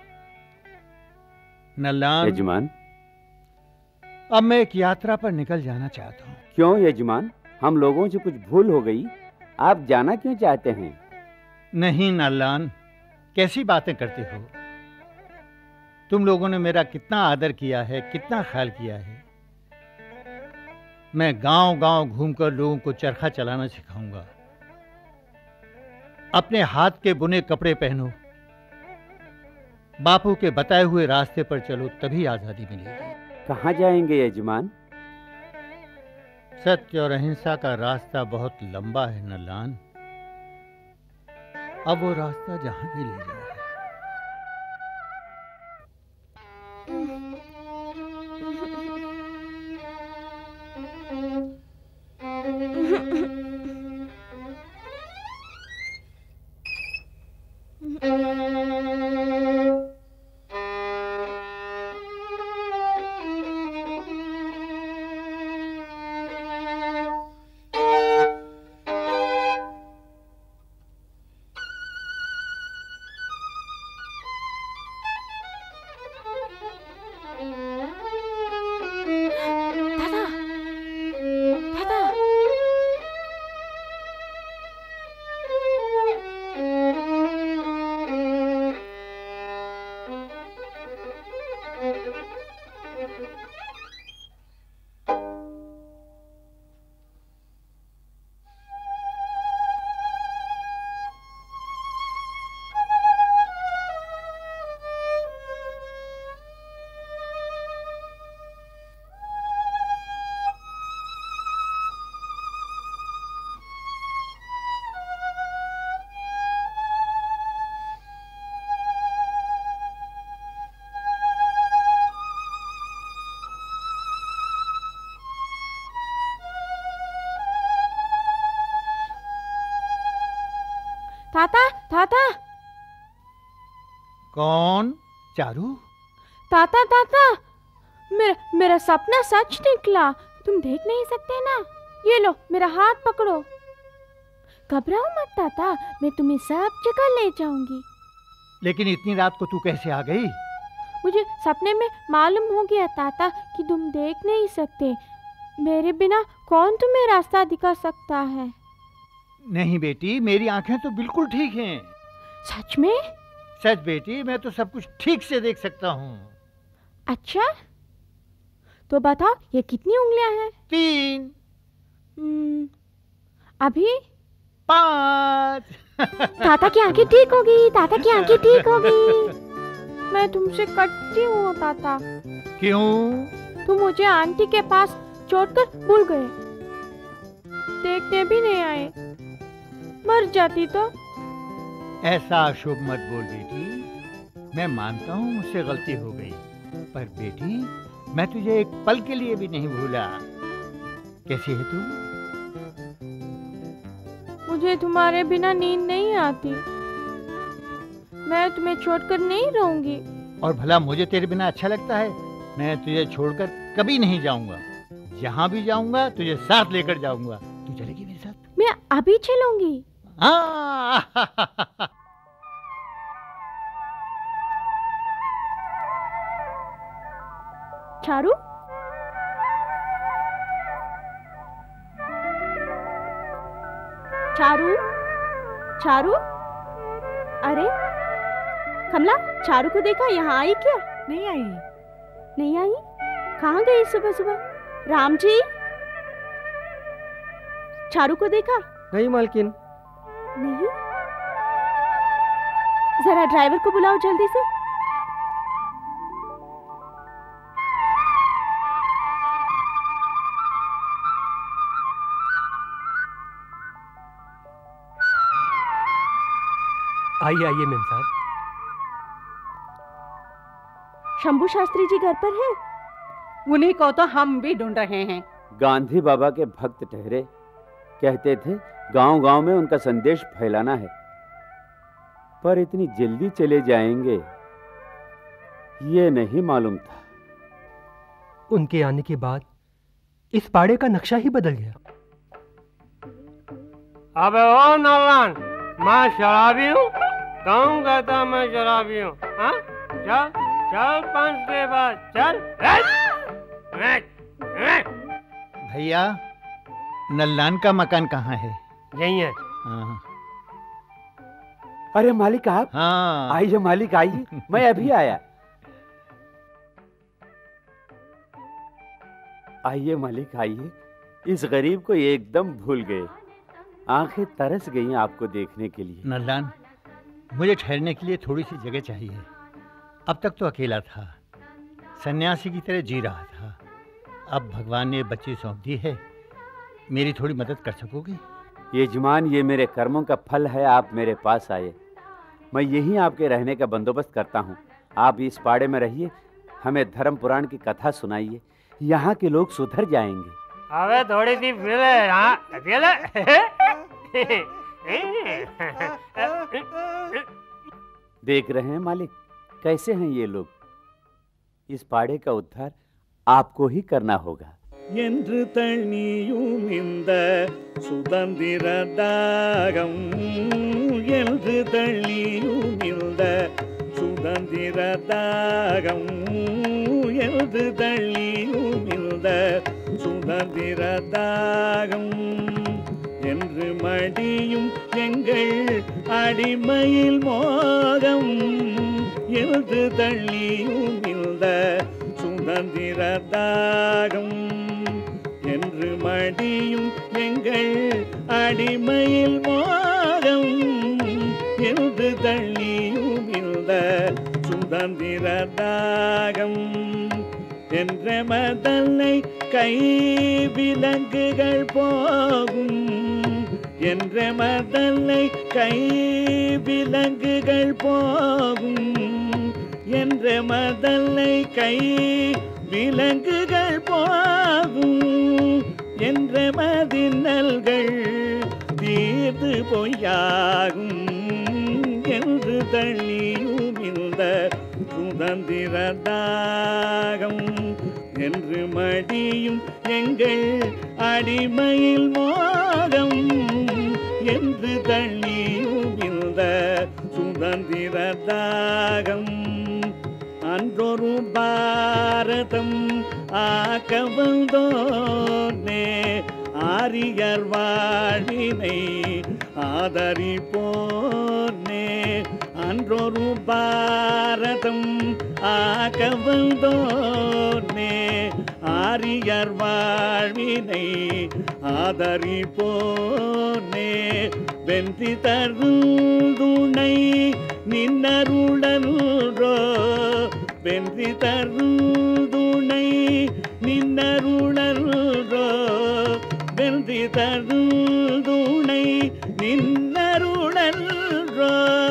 नल्लान,
यजमान,
अब मैं एक यात्रा पर निकल जाना चाहता हूँ।
क्यों यजमान, हम लोगों से कुछ भूल हो गई? आप जाना क्यों चाहते हैं?
नहीं नल्लान, कैसी बातें करते हो? तुम लोगों ने मेरा कितना आदर किया है, कितना ख्याल किया है। मैं गांव-गांव घूमकर लोगों को चरखा चलाना सिखाऊंगा। अपने हाथ के बुने कपड़े पहनो, बापू के बताए हुए रास्ते पर चलो, तभी आजादी मिलेगी।
कहाँ जाएंगे यजमान?
सत्य और अहिंसा का रास्ता बहुत लंबा है नल्लान। अब वो रास्ता जहां भी ले जाए।
ताता, ताता।
कौन? चारू?
ताता, ताता, मेरा सपना सच निकला। तुम देख नहीं सकते ना? ये लो, मेरा हाथ पकड़ो। घबराओ मत ताता, मैं तुम्हें सब जगह ले जाऊंगी।
लेकिन इतनी रात को तू कैसे आ गई?
मुझे सपने में मालूम हो गया ताता कि तुम देख नहीं सकते। मेरे बिना कौन तुम्हें रास्ता दिखा सकता है?
नहीं बेटी, मेरी आंखें तो बिल्कुल ठीक हैं।
सच में?
सच बेटी, मैं तो सब कुछ ठीक से देख सकता हूँ।
अच्छा, तो बताओ ये कितनी उंगलियां हैं?
3।
अभी
5।
ताता की आंखें ठीक होगी, ताता की आंखें ठीक होगी। मैं तुमसे कटती हूँ ताता।
क्यों?
तुम मुझे आंटी के पास छोड़कर भूल गए, देखने भी नहीं आए। मर जाती तो?
ऐसा अशुभ मत बोल बेटी। मैं मानता हूँ मुझसे गलती हो गई, पर बेटी मैं तुझे एक पल के लिए भी नहीं भूला। कैसी है तू?
मुझे तुम्हारे बिना नींद नहीं आती। मैं तुम्हें छोड़कर नहीं रहूंगी।
और भला मुझे तेरे बिना अच्छा लगता है? मैं तुझे छोड़कर कभी नहीं जाऊंगा। जहाँ भी जाऊंगा तुझे साथ लेकर जाऊंगा। तू चलेगी मेरे साथ?
मैं अभी चलूंगी।
चारू, चारू, चारू, अरे कमला, चारू को देखा? यहाँ आई क्या?
नहीं आई।
नहीं आई? कहाँ गई सुबह सुबह? राम जी, चारू को देखा?
नहीं मालकिन।
नहीं? जरा ड्राइवर को बुलाओ जल्दी से।
आइए आइए मेम साहब।
शंभू शास्त्री जी घर पर है?
उन्हीं को तो हम भी ढूंढ रहे हैं।
गांधी बाबा के भक्त ठहरे, कहते थे गांव-गांव में उनका संदेश फैलाना है, पर इतनी जल्दी चले जाएंगे ये नहीं मालूम था।
उनके आने के बाद इस पाड़े का नक्शा ही बदल गया।
अबे ओ नौलान, मैं शराबी हूँ? कौन कहता मैं शराबी हूँ? हाँ, चल चल 5 के बाद चल।
भैया, नल्लान का मकान कहाँ है?
यही है।
हाँ।
अरे मालिक आप?
हाँ।
आइए मालिक आइए, मैं अभी आया। आइए मालिक आइए, इस गरीब को एकदम भूल गए, आंखें तरस गई आपको देखने के लिए।
नल्लान, मुझे ठहरने के लिए थोड़ी सी जगह चाहिए। अब तक तो अकेला था, सन्यासी की तरह जी रहा था। अब भगवान ने बच्ची सौंप दी है, मेरी थोड़ी मदद कर सकोगे?
यजमान, ये मेरे कर्मों का फल है, आप मेरे पास आए। मैं यहीं आपके रहने का बंदोबस्त करता हूँ। आप इस पाड़े में रहिए, हमें धर्म पुराण की कथा सुनाइए, यहाँ के लोग सुधर जाएंगे।
अबे थोड़ी सी पीले, हाँ पीले।
देख रहे हैं मालिक, कैसे हैं ये लोग। इस पाड़े का उद्धार आपको ही करना होगा।
என்று தண்ணியும் இந்த சுதந்திர தாகம், என்று தண்ணியும் இந்த சுதந்திர தாகம், என்று தண்ணியும் இந்த சுதந்திர தாகம், என்று மடியும் எங்கள் அடிமையில் மோகம், என்று தண்ணியும் இந்த சுதந்திர தாகம், என்று மடியும் எங்கள் அடிமையில் மோகம், என்று தள்ளியும் இந்த சுதந்திர தாகம், என்ற மதலை கை விலங்குகள் போகும், என்ற மதலை கை விலங்குகள் போகும், என்ற மதலை கை விலங்குகள் போகும், என்ற மதினல்கள் தீர்ந்து பொய்யாகும், என்று தள்ளியும் இந்த சுதந்திர தாகம், என்று மடியும் எங்கள் அடிமையில் மோகம், என்று தள்ளியும் இந்த சுதந்திர தாகம், அன்றொரு பாரதம் ஆக்க வந்தோனே, ஆரியர் வாழ்வினை ஆதரிப்போனே, அன்றொரு பாரதம் ஆக்க வந்தோனே, ஆரியர் வாழ்வினை ஆதரிப்போனே, வென்றி தருதுணை நின்னருளன்றோ, வென்றி தருதுணை நின்னருளன்றோ, வென்றி தருதுணை நின்னருளன்றோ,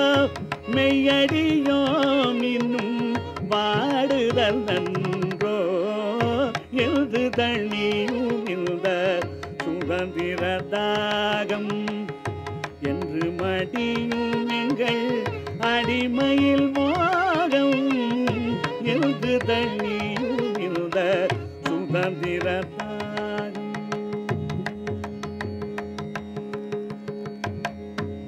மெய்யடியோம் இன்னும் வாடுதல் நன்றோ, எழுது தள்ளியும் இந்த சுதந்திர தாகம், என்று மடியும் எங்கள் அடிமையில் மோகம், எழுது தள்ளியும் இந்த சுதந்திர தாகம்.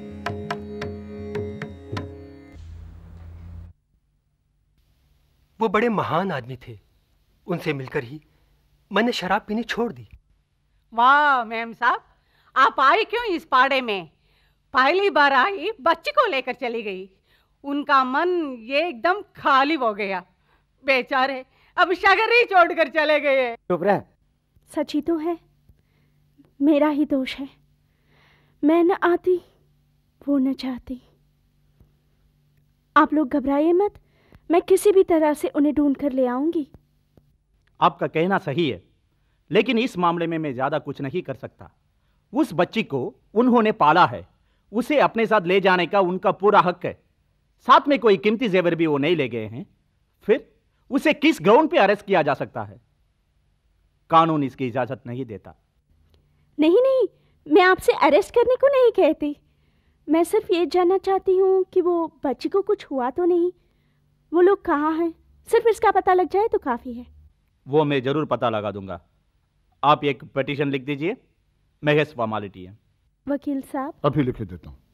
वो बड़े महान आदमी थे। उनसे मिलकर ही मैंने शराब पीनी छोड़ दी।
वाह मैम साहब, आप आई क्यों इस पाड़े में? पहली बार आई, बच्ची को लेकर चली गई। उनका मन ये एकदम खाली हो गया। बेचारे अब शगर ही छोड़कर चले गए।
चुप रह।
सच ही तो है, मेरा ही दोष है। मैं न आती, वो न चाहती। आप लोग घबराइए मत, मैं किसी भी तरह से उन्हें ढूंढ कर ले आऊंगी।
आपका कहना सही है, लेकिन इस मामले में मैं ज्यादा कुछ नहीं कर सकता। उस बच्ची को उन्होंने पाला है, उसे अपने साथ ले जाने का उनका पूरा हक है। साथ में कोई कीमती जेवर भी वो नहीं ले गए हैं। फिर उसे किस ग्राउंड पे अरेस्ट किया जा सकता है? कानून इसकी इजाजत नहीं देता।
नहीं नहीं, मैं आपसे अरेस्ट करने को नहीं कहती। मैं सिर्फ ये जानना चाहती हूँ कि वो बच्ची को कुछ हुआ तो नहीं, वो लोग कहाँ हैं। सिर्फ इसका पता लग जाए तो काफी है।
वो मैं जरूर पता लगा दूंगा। आप एक पिटीशन लिख दीजिए, महज फॉर्मेलिटी है।
वकील साहब,
अभी लिख देता हूँ।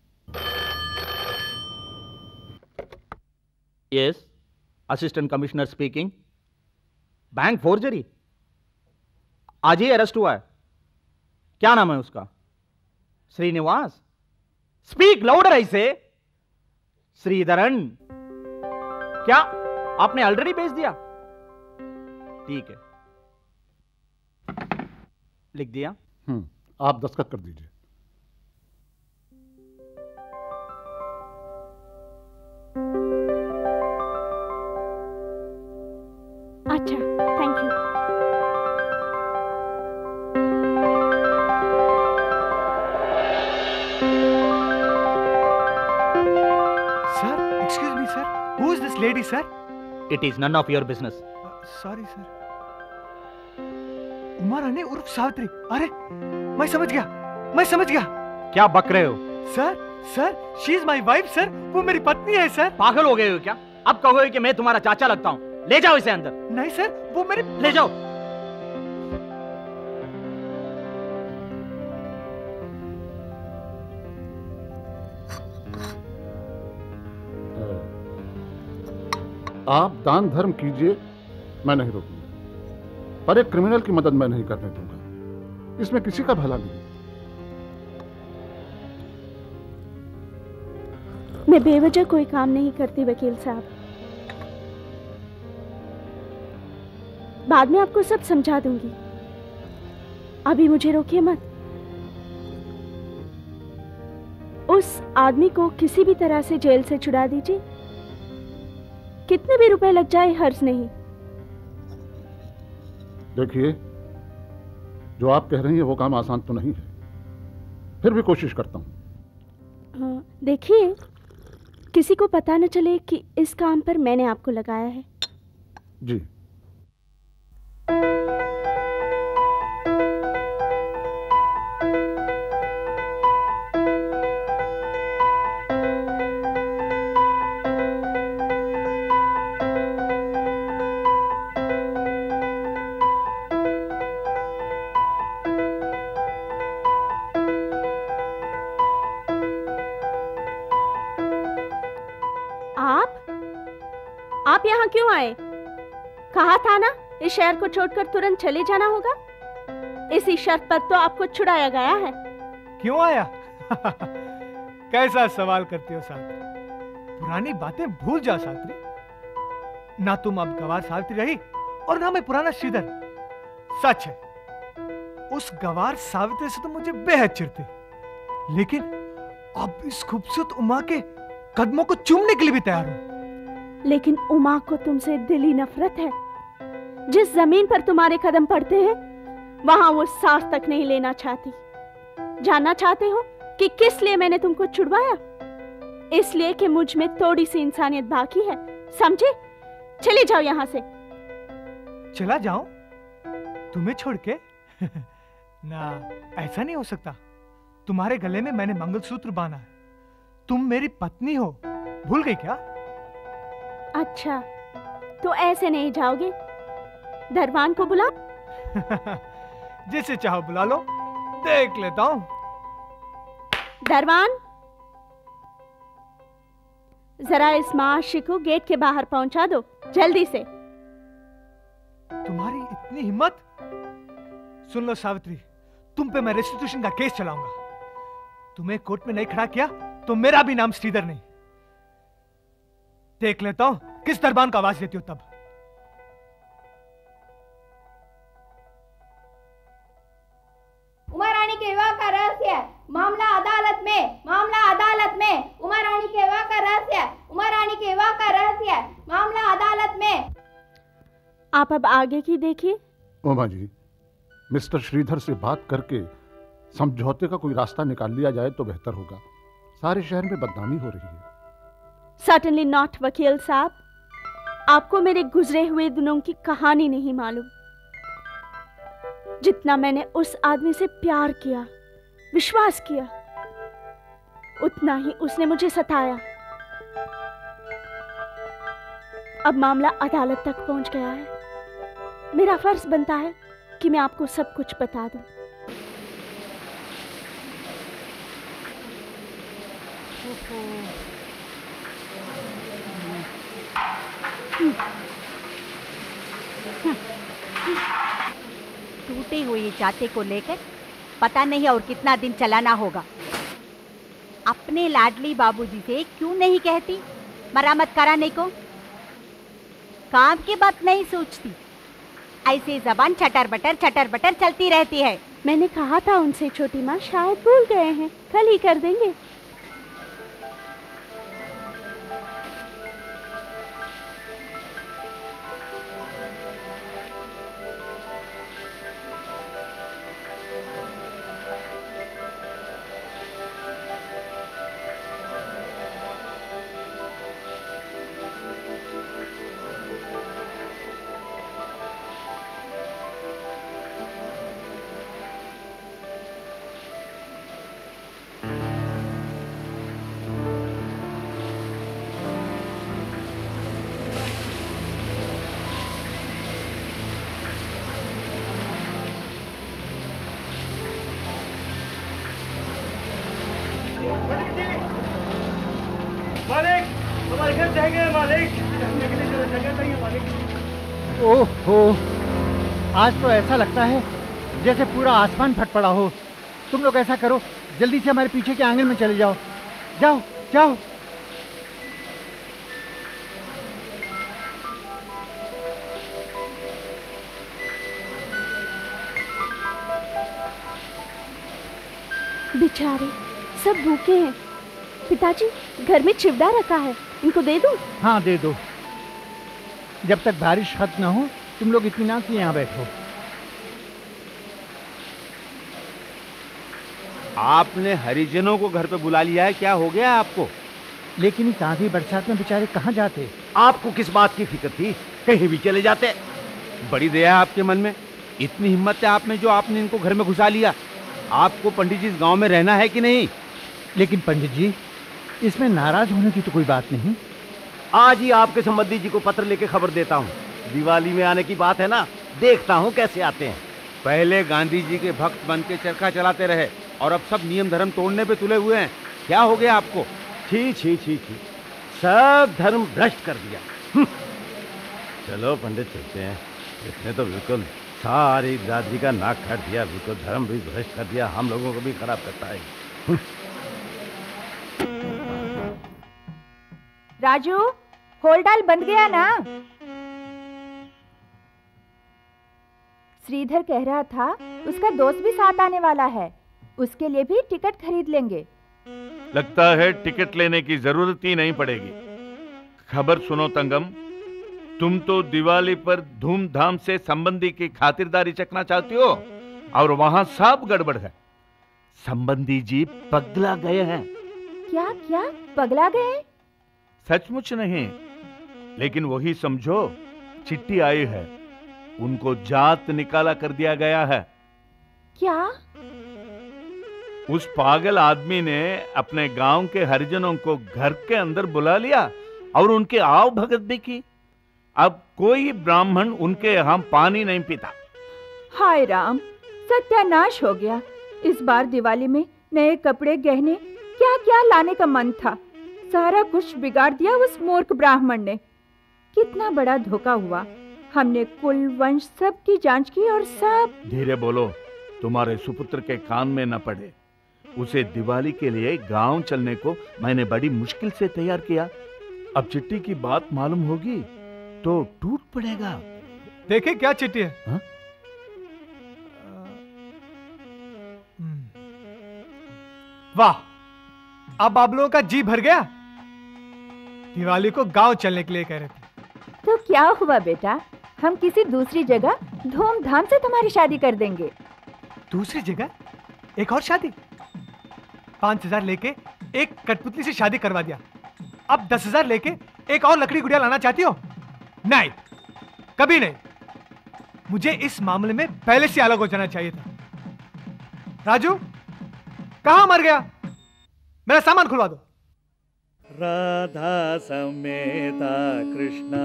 Yes, assistant commissioner speaking. Bank forgery, आज ही अरेस्ट हुआ है। क्या नाम है उसका? श्रीनिवास। स्पीक लाउडर ऐसे। श्रीधरन। क्या आपने ऑलरेडी भेज दिया? ठीक है, लिख दिया।
आप दस्तखत कर दीजिए।
अच्छा, thank you.
Sir, excuse me, sir. Who is this lady, sir?
It is none of your business.
Sorry, sir. Uma Rani उर्फ सावित्री। अरे, मैं समझ गया।
क्या बक रहे हो?
Sir, she is my wife, sir. वो मेरी पत्नी है, सर।
पागल हो गए हो क्या? अब कहोगे कि मैं तुम्हारा चाचा लगता हूं। ले जाओ इसे अंदर।
नहीं सर, वो मेरी।
ले जाओ।
आप दान धर्म कीजिए, मैं नहीं रोकूंगा, पर एक क्रिमिनल की मदद मैं नहीं करने दूंगा। इसमें किसी का भला नहीं।
मैं बेवजह कोई काम नहीं करती वकील साहब। बाद में आपको सब समझा दूंगी, अभी मुझे रोकिए मत। उस आदमी को किसी भी तरह से जेल से छुड़ा दीजिए, कितने भी रुपए लग जाए हर्ज नहीं।
देखिए, जो आप कह रही हैं वो काम आसान तो नहीं है, फिर भी कोशिश करता हूं।
देखिए, किसी को पता न चले कि इस काम पर मैंने आपको लगाया है।
जी।
आप यहाँ क्यों आए? कहा था ना इस शहर को छोड़कर तुरंत चले जाना होगा। इसी शर्त पर तो आपको छुड़ाया गया है।
क्यों आया? कैसा सवाल करती हो सावित्री। पुरानी बातें भूल जा सावित्री। ना तुम अब गवार सावित्री रही और ना मैं पुराना श्रीधर। सच है, उस गवार सावित्री से तो मुझे बेहद चिढ़ती, लेकिन अब इस खूबसूरत उमा के कदमों को चूमने के लिए भी तैयार हूं।
लेकिन उमा को तुमसे दिली नफरत है। जिस जमीन पर तुम्हारे कदम पड़ते हैं वहां वो सांस तक नहीं लेना चाहती। जानना चाहते हो कि किस लिए मैंने तुमको छुड़वाया? इसलिए कि मुझ में थोड़ी सी इंसानियत बाकी है, समझे? चले जाओ यहां से।
चला जाऊं तुम्हें छोड़ के? ना, ऐसा नहीं हो सकता। तुम्हारे गले में मैंने मंगलसूत्र बांधा है। तुम मेरी पत्नी हो, भूल गई क्या?
अच्छा, तो ऐसे नहीं जाओगे? दरबान को बुला।
जिसे चाहो बुला लो, देख लेता हूं।
दरबान, जरा इस माशी को गेट के बाहर पहुंचा दो, जल्दी से।
तुम्हारी इतनी हिम्मत? सुन लो सावित्री, तुम पे मैं रेस्टिट्यूशन का केस चलाऊंगा। तुम्हें कोर्ट में नहीं खड़ा किया तो मेरा भी नाम श्रीधर नहीं। देख लेता हूं किस दरबान का आवाज देती हो तब।
उमा रानी के विवाह का रहस्य, मामला अदालत में, मामला अदालत में। उमा रानी के विवाह का रहस्य, उमा रानी के विवाह का रहस्य, मामला अदालत में।
आप अब आगे की देखिए।
उमा जी, मिस्टर श्रीधर से बात करके समझौते का कोई रास्ता निकाल लिया जाए तो बेहतर होगा। सारे शहर में बदनामी हो रही है।
सर्टेनली नॉट वकील साहब, आपको मेरे गुजरे हुए दिनों की कहानी नहीं मालूम। जितना मैंने उस आदमी से प्यार किया, विश्वास किया, उतना ही उसने मुझे सताया। अब मामला अदालत तक पहुंच गया है। मेरा फर्ज बनता है कि मैं आपको सब कुछ बता दूं।
टूटे हुए चाटे को लेकर पता नहीं और कितना दिन चलाना होगा। अपने लाडली बाबूजी से क्यों नहीं कहती मरामत कराने को? काम की बात नहीं सोचती, ऐसे जबान चटर बटर चलती रहती है।
मैंने कहा था उनसे छोटी माँ, शायद भूल गए हैं, कल ही कर देंगे।
मालिक, हमारे घर जाएंगे मालिक। जगह चाहिए मालिक।
ओहो, आज तो ऐसा लगता है जैसे पूरा आसमान फट पड़ा हो। तुम लोग ऐसा करो, जल्दी से हमारे पीछे के आंगन में चले जाओ। जाओ जाओ।
बेचारे सब भूखे हैं। पिताजी, घर में चिवड़ा रखा है, इनको दे दूं?
हाँ दे दो। जब तक बारिश खत्म ना हो तुम लोग इत्मीनान से यहाँ बैठो।
आपने हरिजनों को घर पे बुला लिया है, क्या हो गया आपको?
लेकिन इस आंधी बरसात में बेचारे कहाँ जाते?
आपको किस बात की फिक्र थी? कहीं भी चले जाते। बड़ी दया है आपके मन में, इतनी हिम्मत है आप में जो आपने इनको घर में घुसा लिया। आपको पंडित जी इस गांव में रहना है कि नहीं?
लेकिन पंडित जी, इसमें नाराज होने की तो कोई बात नहीं।
आज ही आपके संबंधी जी को पत्र लेके खबर देता हूँ। दिवाली में आने की बात है ना, देखता हूँ कैसे आते हैं। पहले गांधी जी के भक्त बन के चरखा चलाते रहे और अब सब नियम धर्म तोड़ने पे तुले हुए हैं। क्या हो गया आपको? छी छी छी छी, सब धर्म भ्रष्ट कर दिया। चलो पंडित चलते हैं। इसने तो बिल्कुल सारी बिरादरी का नाक काट दिया, बिल्कुल धर्म भी भ्रष्ट कर दिया, हम लोगों को भी खराब करता है।
राजू, होलडाल बंद गया ना? श्रीधर कह रहा था उसका दोस्त भी साथ आने वाला है, उसके लिए भी टिकट खरीद लेंगे।
लगता है टिकट लेने की जरूरत ही नहीं पड़ेगी। खबर सुनो तंगम, तुम तो दिवाली पर धूमधाम से संबंधी की खातिरदारी चखना चाहती हो और वहां सब गड़बड़ है। संबंधी जी पगला गए हैं।
क्या क्या पगला गए?
सचमुच नहीं, लेकिन वही समझो, चिट्ठी आई है, उनको जात निकाला कर दिया गया है।
क्या?
उस पागल आदमी ने अपने गांव के हरिजनों को घर के अंदर बुला लिया और उनके आव भगत भी की। अब कोई ब्राह्मण उनके यहाँ पानी नहीं पीता।
हाय राम, सत्यानाश हो गया। इस बार दिवाली में नए कपड़े, गहने, क्या क्या लाने का मन था, सारा कुछ बिगाड़ दिया उस मूर्ख ब्राह्मण ने। कितना बड़ा धोखा हुआ। हमने कुल वंश सब की जांच की और सब।
धीरे बोलो, तुम्हारे सुपुत्र के कान में न पड़े। उसे दिवाली के लिए गांव चलने को मैंने बड़ी मुश्किल से तैयार किया। अब चिट्ठी की बात मालूम होगी तो टूट पड़ेगा।
देखे क्या चिट्ठी है?
हा?
वाह, अब आप लोगों का जी भर गया। दिवाली को गांव चलने के लिए कह रहे थे।
तो क्या हुआ बेटा, हम किसी दूसरी जगह धूमधाम से तुम्हारी शादी कर देंगे।
दूसरी जगह एक और शादी? 5,000 लेके एक कठपुतली से शादी करवा दिया, अब 10,000 लेके एक और लकड़ी गुड़िया लाना चाहती हो? नहीं, कभी नहीं। मुझे इस मामले में पहले से अलग हो जाना चाहिए था। राजू, कहां मर गया? मेरा सामान खुलवा दो।
राधा समेता कृष्ण,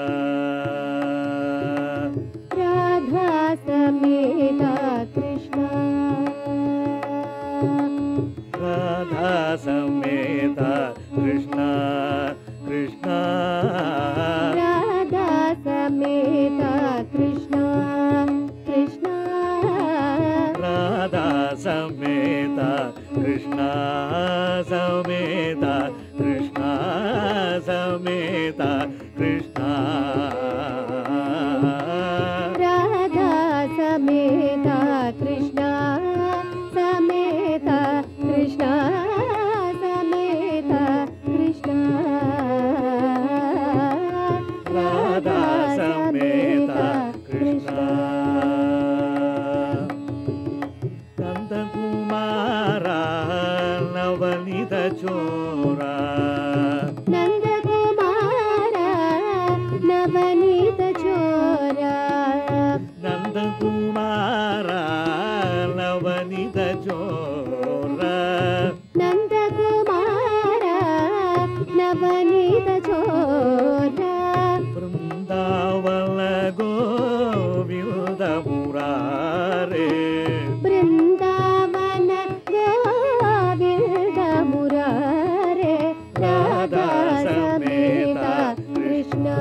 राधा समेता कृष्ण,
राधा समेता कृष्ण कृष्ण,
राधा समेता कृष्ण कृष्ण,
राधा समेता कृष्ण समेता कृष्ण समेता कृष्ण,
राधा समेता कृष्ण समेता कृष्ण समेता कृष्ण,
राधा समेता कृष्ण, नंदकुमारा नवनीत चोरा,
नंदकुमारा नवनीत चोरा,
नंदकुमारा नवनीत चोरा,
नंदकुमारा नवनीत चोरा,
वृंदावन गोविंद मुरारे,
वृंदावन गोविंद मुरारे, राधा समेता कृष्ण,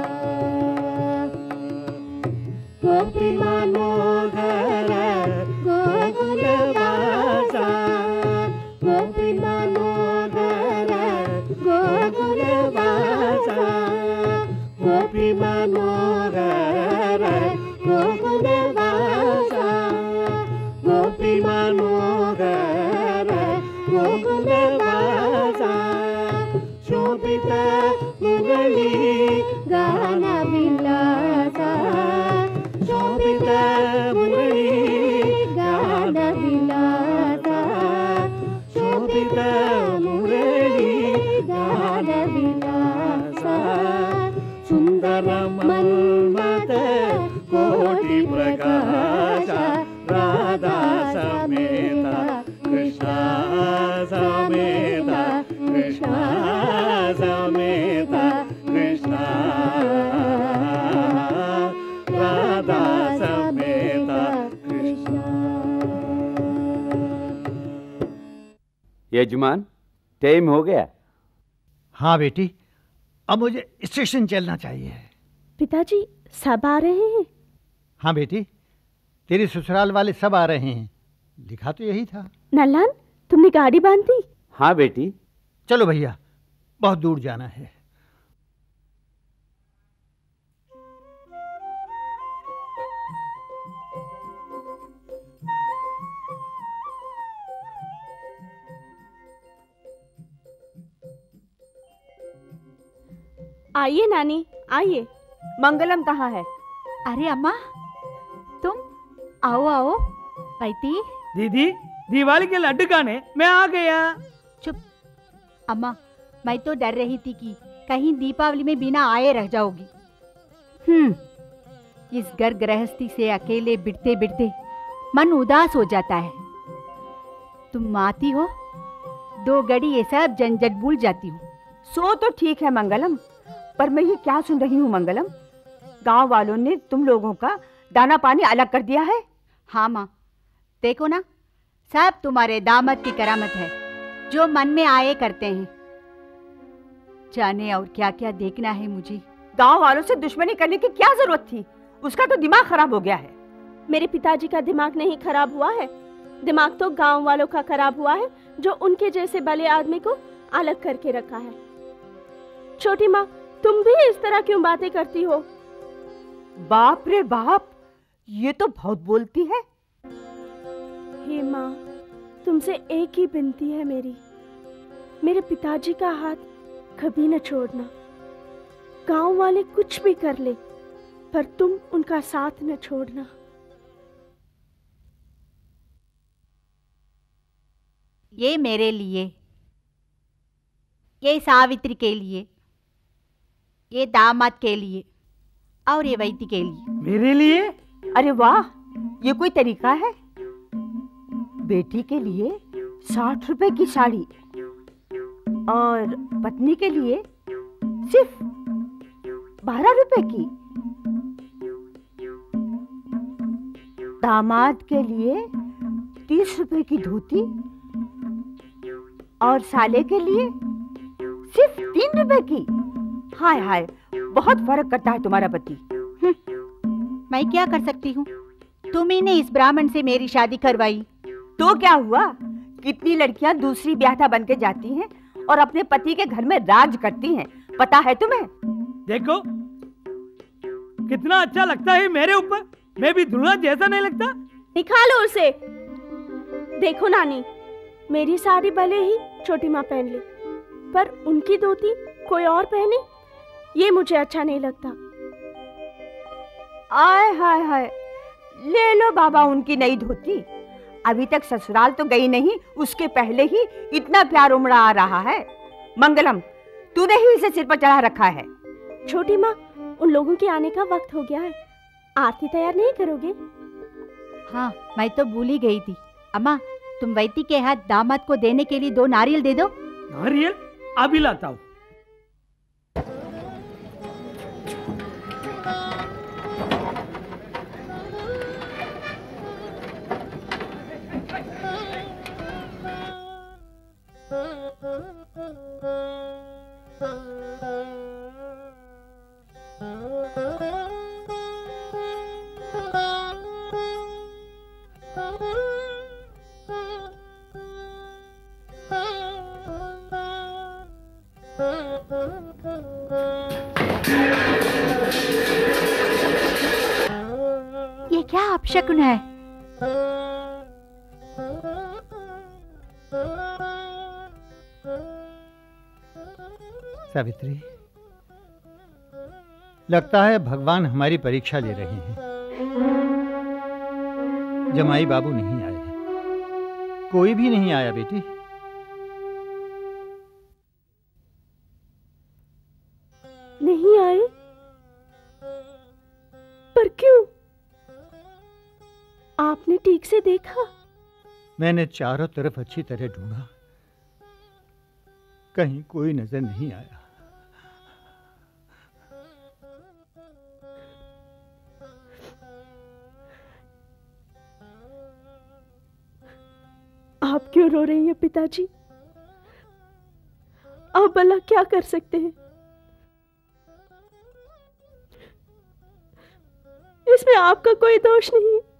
गोपी मनोहर गोकुल वासा, गोपी मनोहर गोकुल वासा, गोपी मनोहर गोकुल वासा, गोपी मनोहर गोकुल वासा, शोभित मुरली गान विलासा, शोभित मुरली गान विलासा, शोभित मुरली गान विलासा, सुंदर मन्मथ कोटि प्रकाश, राधा समेता कृष्ण समेता कृष्ण समेता कृष्ण, राधा समेता कृष्ण।
यजमान, टाइम हो गया।
हाँ बेटी, अब मुझे स्टेशन चलना चाहिए।
पिताजी सब आ रहे हैं?
हाँ बेटी, तेरे ससुराल वाले सब आ रहे हैं, लिखा तो यही था।
नल्लान, तुमने गाड़ी बांध दी?
हाँ बेटी।
चलो भैया, बहुत दूर जाना है।
आइए नानी, आइए। मंगलम कहाँ है?
अरे अम्मा, तुम आओ आओ। पैती
दीदी, दिवाली के लड्डू खाने मैं आ गया।
चुप। अम्मा, मैं तो डर रही थी कि कहीं दीपावली में बिना आए रह जाओगी। इस घर गृहस्थी से अकेले बिटते बिटते मन उदास हो जाता है। तुम आती हो, 2 घड़ी ये सब झंझट भूल जाती हूँ।
सो तो ठीक है मंगलम, पर मैं ये क्या सुन रही हूँ मंगलम, गांव वालों ने तुम लोगों का दाना पानी अलग कर दिया है।
हाँ माँ, देखो ना, सब तुम्हारे दामाद की करामत है, जो मन में आए करते हैं। जाने और क्या क्या देखना है मुझे।
गांव वालों से दुश्मनी करने की क्या जरूरत थी? उसका तो दिमाग खराब हो गया है।
मेरे पिताजी का दिमाग नहीं खराब हुआ है, दिमाग तो गांव वालों का खराब हुआ है, जो उनके जैसे भले आदमी को अलग करके रखा है। छोटी माँ, तुम भी इस तरह क्यों बातें करती हो?
बाप रे बाप, ये तो बहुत बोलती है।
हे माँ, तुमसे एक ही विनती है मेरी, मेरे पिताजी का हाथ कभी न छोड़ना। गांव वाले कुछ भी कर ले, पर तुम उनका साथ न छोड़ना।
ये मेरे लिए, ये सावित्री के लिए, ये दामाद के लिए और ये वैती के लिए।
मेरे लिए? अरे वाह, ये कोई तरीका है? बेटी के लिए 60 रुपए की साड़ी और पत्नी के लिए सिर्फ 12 रुपए की। दामाद के लिए 30 रुपए की धोती और साले के लिए सिर्फ 3 रुपए की। हाय हाय, बहुत फर्क करता है तुम्हारा पति।
मैं क्या कर सकती हूँ? तुम्ही ने इस ब्राह्मण से मेरी शादी करवाई
तो क्या हुआ? कितनी लड़कियां दूसरी ब्याहता बन के जाती हैं और अपने पति के घर में राज करती हैं, पता है तुम्हें?
देखो कितना अच्छा लगता है मेरे ऊपर, मैं भी दुल्हा जैसा नहीं लगता?
निकालो उसे। देखो नानी, मेरी साड़ी भले ही छोटी माँ पहन ली, पर उनकी धोती कोई और पहने, ये मुझे अच्छा नहीं लगता।
आय हाय हाय, ले लो बाबा उनकी नई धोती। अभी तक ससुराल तो गई नहीं, उसके पहले ही इतना प्यार उमड़ा आ रहा है। मंगलम, तूने ही इसे सिर पर चढ़ा रखा है।
छोटी माँ, उन लोगों के आने का वक्त हो गया है, आरती तैयार नहीं करोगे?
हाँ, मैं तो भूल ही गई थी। अम्मा, तुम वैती के हाथ दामाद को देने के लिए 2 नारियल दे दो।
नारियल अभी लाता हूँ।
ये क्या अपशकुन है?
सावित्री, लगता है भगवान हमारी परीक्षा ले रहे हैं। जमाई बाबू नहीं आए हैं, कोई भी नहीं आया बेटी।
नहीं आए? पर क्यों? आपने ठीक से देखा?
मैंने चारों तरफ अच्छी तरह ढूंढा, कहीं कोई नजर नहीं आया।
आप क्यों रो रही हैं पिताजी? आप भला क्या कर सकते हैं? इसमें आपका कोई दोष नहीं है।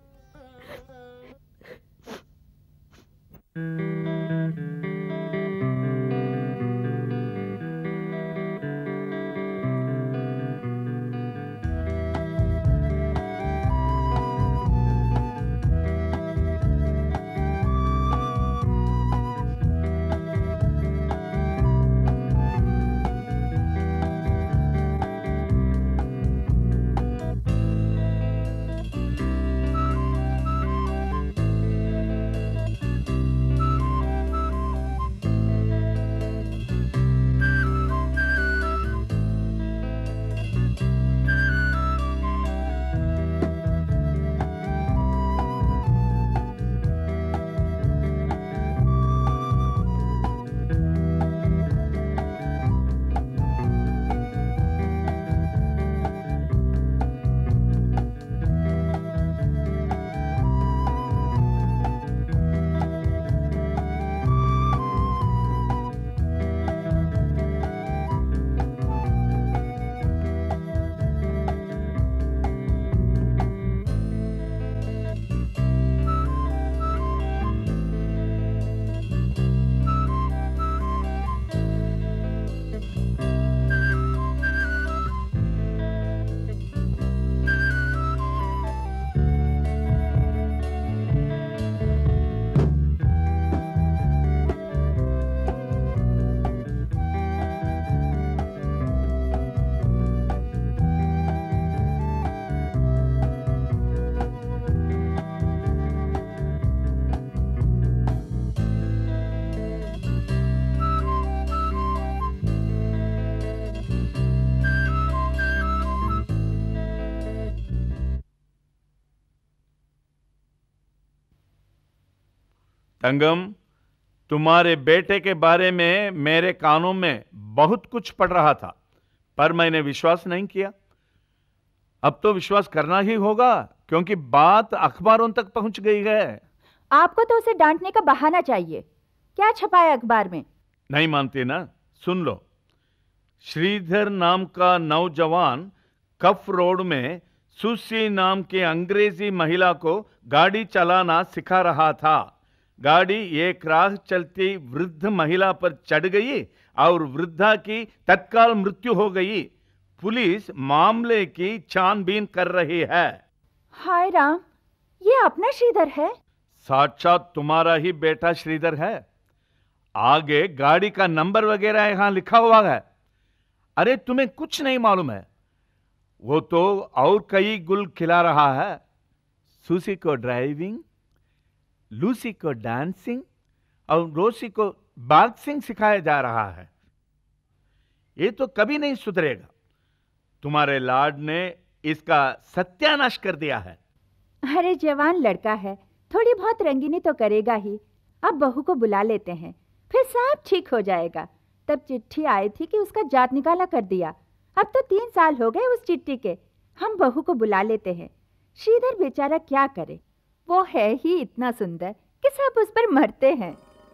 तंगम, तुम्हारे बेटे के बारे में मेरे कानों में बहुत कुछ पड़ रहा था, पर मैंने विश्वास नहीं किया। अब तो विश्वास करना ही होगा, क्योंकि बात अखबारों तक पहुंच गई है।
आपको तो उसे डांटने का बहाना चाहिए। क्या छपा है अखबार में?
नहीं मानती ना? सुन लो। श्रीधर नाम का नौजवान कफ रोड में सुसी नाम की अंग्रेजी महिला को गाड़ी चलाना सिखा रहा था। गाड़ी एक राह चलती वृद्ध महिला पर चढ़ गई और वृद्धा की तत्काल मृत्यु हो गई। पुलिस मामले की छानबीन कर रही है।
हाय राम, ये अपना श्रीधर है?
साक्षात तुम्हारा ही बेटा श्रीधर है। आगे गाड़ी का नंबर वगैरह यहां लिखा हुआ है। अरे तुम्हें कुछ नहीं मालूम है? वो तो और कई गुल खिला रहा है। सुसी को ड्राइविंग, लूसी को डांसिंग और रोसी को बॉक्सिंग सिखाया जा रहा है। ये तो कभी नहीं सुधरेगा। तुम्हारे लाड ने इसका सत्यानाश कर दिया है।
अरे जवान लड़का है, थोड़ी बहुत रंगीनी तो करेगा ही। अब बहू को बुला लेते हैं, फिर सब ठीक हो जाएगा। तब चिट्ठी आई थी कि उसका जात निकाला कर दिया। अब तो 3 साल हो गए उस चिट्ठी के। हम बहू को बुला लेते हैं। श्रीधर बेचारा क्या करे, वो है ही इतना सुंदर कि सब उस पर मरते हैं।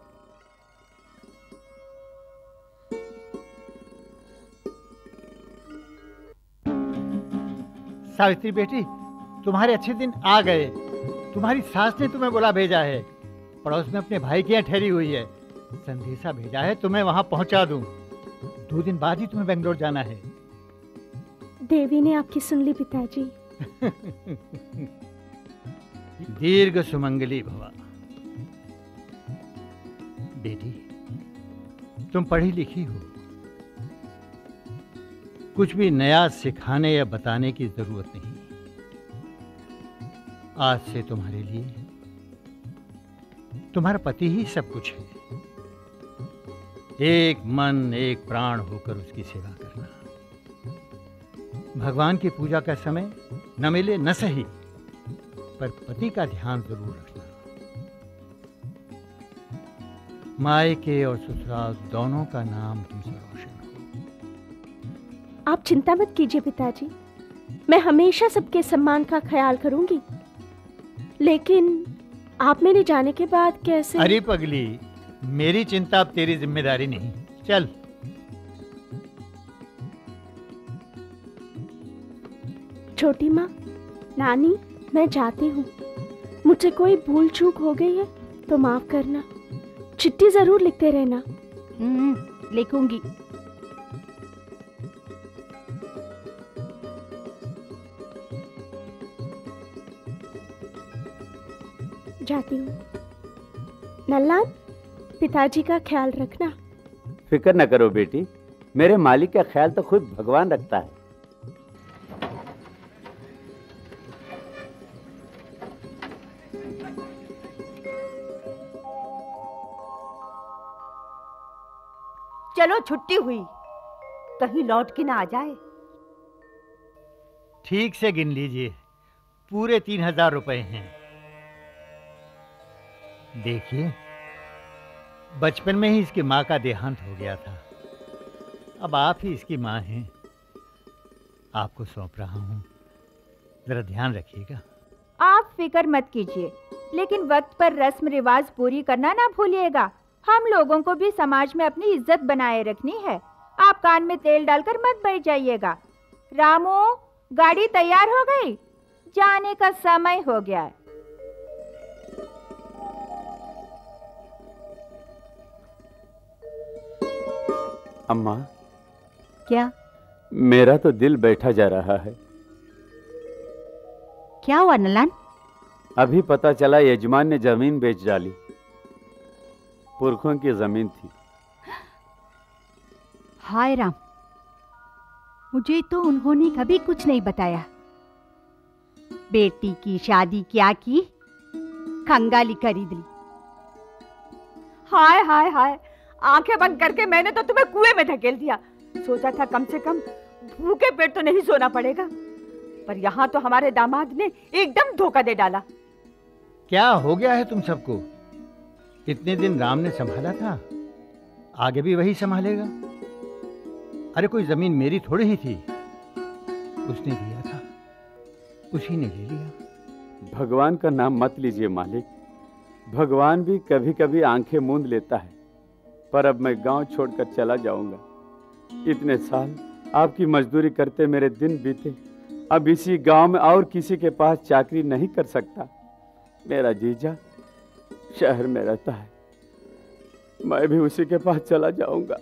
सावित्री बेटी, तुम्हारे अच्छे दिन आ गए। तुम्हारी सास ने तुम्हें बुला भेजा है। पड़ोस में अपने भाई के यहाँ ठहरी हुई है। संदेशा भेजा है तुम्हें वहां पहुंचा दूं। 2 दिन बाद ही तुम्हें बेंगलोर जाना है।
देवी ने आपकी सुन ली पिताजी।
दीर्घ सुमंगली भवा। बेटी, तुम पढ़ी लिखी हो, कुछ भी नया सिखाने या बताने की जरूरत नहीं। आज से तुम्हारे लिए तुम्हारा पति ही सब कुछ है। एक मन एक प्राण होकर उसकी सेवा करना। भगवान की पूजा का समय न मिले न सही, पर पति का ध्यान जरूर रखना। मायके और ससुराल दोनों का नाम तुमसे रोशन हो।
आप चिंता मत कीजिए पिताजी, मैं हमेशा सबके सम्मान का ख्याल करूंगी। लेकिन आप मेरे जाने के बाद कैसे?
अरे पगली, मेरी चिंता अब तेरी जिम्मेदारी नहीं। चल।
छोटी माँ, नानी, मैं जाती हूँ। मुझसे कोई भूल चूक हो गई है तो माफ करना। चिट्ठी जरूर लिखते रहना।
लिखूंगी।
जाती हूँ। नल्लान, पिताजी का ख्याल रखना।
फिक्र न करो बेटी, मेरे मालिक का ख्याल तो खुद भगवान रखता है।
चलो छुट्टी हुई, कहीं लौट के ना आ जाए।
ठीक से गिन लीजिए, पूरे 3000 रुपए हैं। देखिए, बचपन में ही इसकी माँ का देहांत हो गया था। अब आप ही इसकी माँ हैं। आपको सौंप रहा हूँ, जरा ध्यान रखिएगा।
आप फिक्र मत कीजिए, लेकिन वक्त पर रस्म रिवाज पूरी करना ना भूलिएगा। हम लोगों को भी समाज में अपनी इज्जत बनाए रखनी है। आप कान में तेल डालकर मत बैठ जाइएगा। रामू, गाड़ी तैयार हो गई, जाने का समय हो गया है।
अम्मा।
क्या?
मेरा तो दिल बैठा जा रहा है।
क्या हुआ नलान?
अभी पता चला यजमान ने जमीन बेच डाली। पुरखों की जमीन थी।
हाय राम, मुझे तो उन्होंने कभी कुछ नहीं बताया। बेटी की शादी क्या की, खंगाली खरीद ली।
हाय हाय हाय, आंखें बंद करके मैंने तो तुम्हें कुएं में धकेल दिया। सोचा था कम से कम भूखे पेट तो नहीं सोना पड़ेगा, पर यहाँ तो हमारे दामाद ने एकदम धोखा दे डाला।
क्या हो गया है तुम सबको? इतने दिन राम ने संभाला था, आगे भी वही संभालेगा। अरे कोई जमीन मेरी थोड़ी ही थी, उसने दिया था, उसी ने ले लिया।
भगवान का नाम मत लीजिए मालिक, भगवान भी कभी कभी आंखें मूंद लेता है। पर अब मैं गांव छोड़कर चला जाऊंगा। इतने साल आपकी मजदूरी करते मेरे दिन बीते, अब इसी गांव में और किसी के पास चाकरी नहीं कर सकता। मेरा जीजा शहर में रहता है, मैं भी उसी के पास चला जाऊंगा।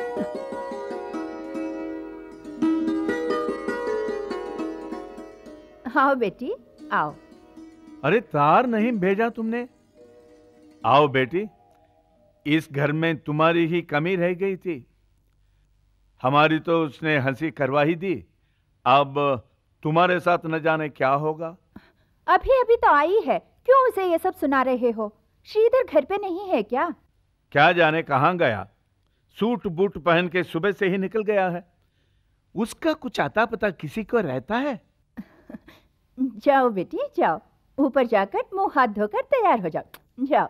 आओ बेटी आओ।
अरे तार नहीं भेजा तुमने? आओ बेटी, इस घर में तुम्हारी ही कमी रह गई थी, हमारी तो उसने हंसी करवा ही दी। अब तुम्हारे साथ न जाने क्या होगा।
अभी अभी तो आई है, क्यों उसे ये सब सुना रहे हो? श्रीधर घर पे नहीं है क्या?
क्या जाने कहाँ गया, सूट बूट पहन के सुबह से ही निकल गया है। उसका कुछ आता पता किसी को रहता है?
जाओ बेटी जाओ, ऊपर जाकर मुंह हाथ धोकर तैयार हो जाओ, जाओ।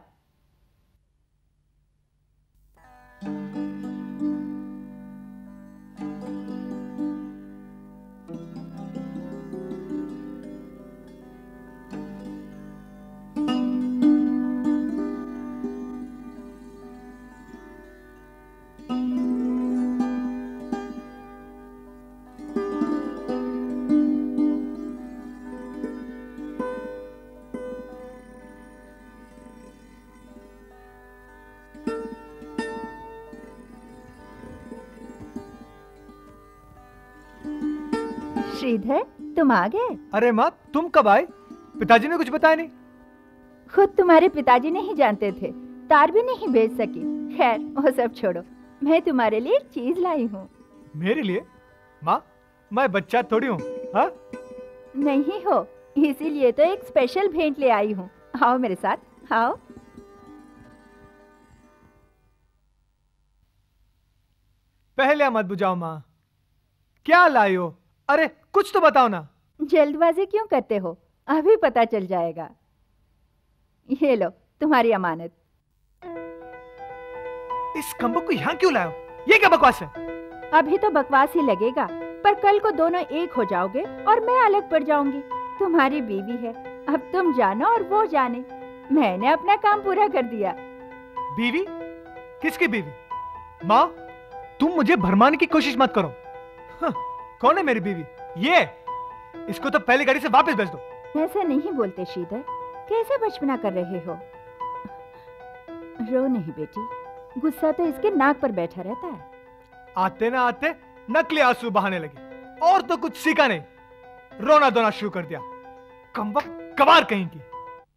श्रीधर तुम आ गए?
अरे माँ तुम कब आए? पिताजी ने कुछ बताया नहीं?
खुद तुम्हारे पिताजी नहीं जानते थे, तार भी नहीं भेज सकी। खैर वो सब छोड़ो, मैं तुम्हारे लिए एक चीज लाई हूँ।
मेरे लिए? माँ मैं बच्चा थोड़ी हूँ। हाँ
नहीं हो, इसीलिए तो एक स्पेशल भेंट ले आई हूँ। आओ मेरे साथ, आओ।
पहले मत बुझाओ माँ, क्या लाई हो? अरे कुछ तो बताओ ना।
जल्दबाजी क्यों करते हो, अभी पता चल जाएगा। ये लो तुम्हारी अमानत।
इस कम्बो को यहाँ क्यों लाए हो? ये क्या बकवास है?
अभी तो बकवास ही लगेगा, पर कल को दोनों एक हो जाओगे और मैं अलग पड़ जाऊंगी। तुम्हारी बीवी है, अब तुम जानो और वो जाने। मैंने अपना काम पूरा कर दिया।
बीवी? किसकी बीवी? माँ तुम मुझे भरमाने की कोशिश मत करो। हाँ, कौन है मेरी बीवी? ये, इसको तो पहली गाड़ी से वापस भेज दो।
ऐसा नहीं बोलते श्रीधर, कैसे बचपना कर रहे हो? रो नहीं बेटी, गुस्सा तो इसके नाक पर बैठा रहता है।
आते ना आते नकली आंसू बहाने लगे, और तो कुछ सीखा नहीं, रोना धोना शुरू कर दिया। कमबख्त कबार कहीं की।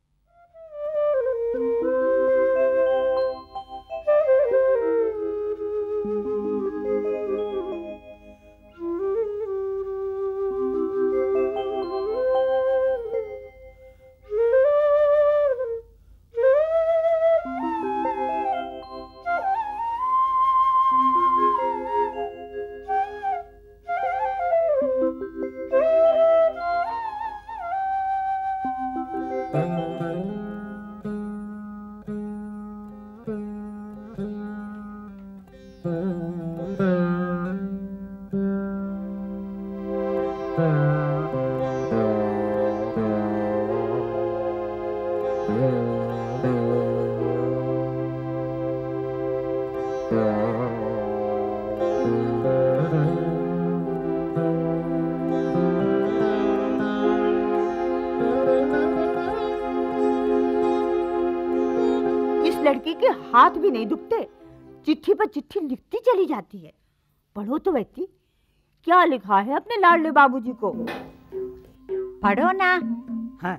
लड़की के हाथ भी नहीं दुखते, चिट्ठी पर चिट्ठी लिखती चली जाती है। पढ़ो तो व्यक्ति, क्या लिखा है अपने लाडले बाबूजी को। पढ़ो ना।
हाँ,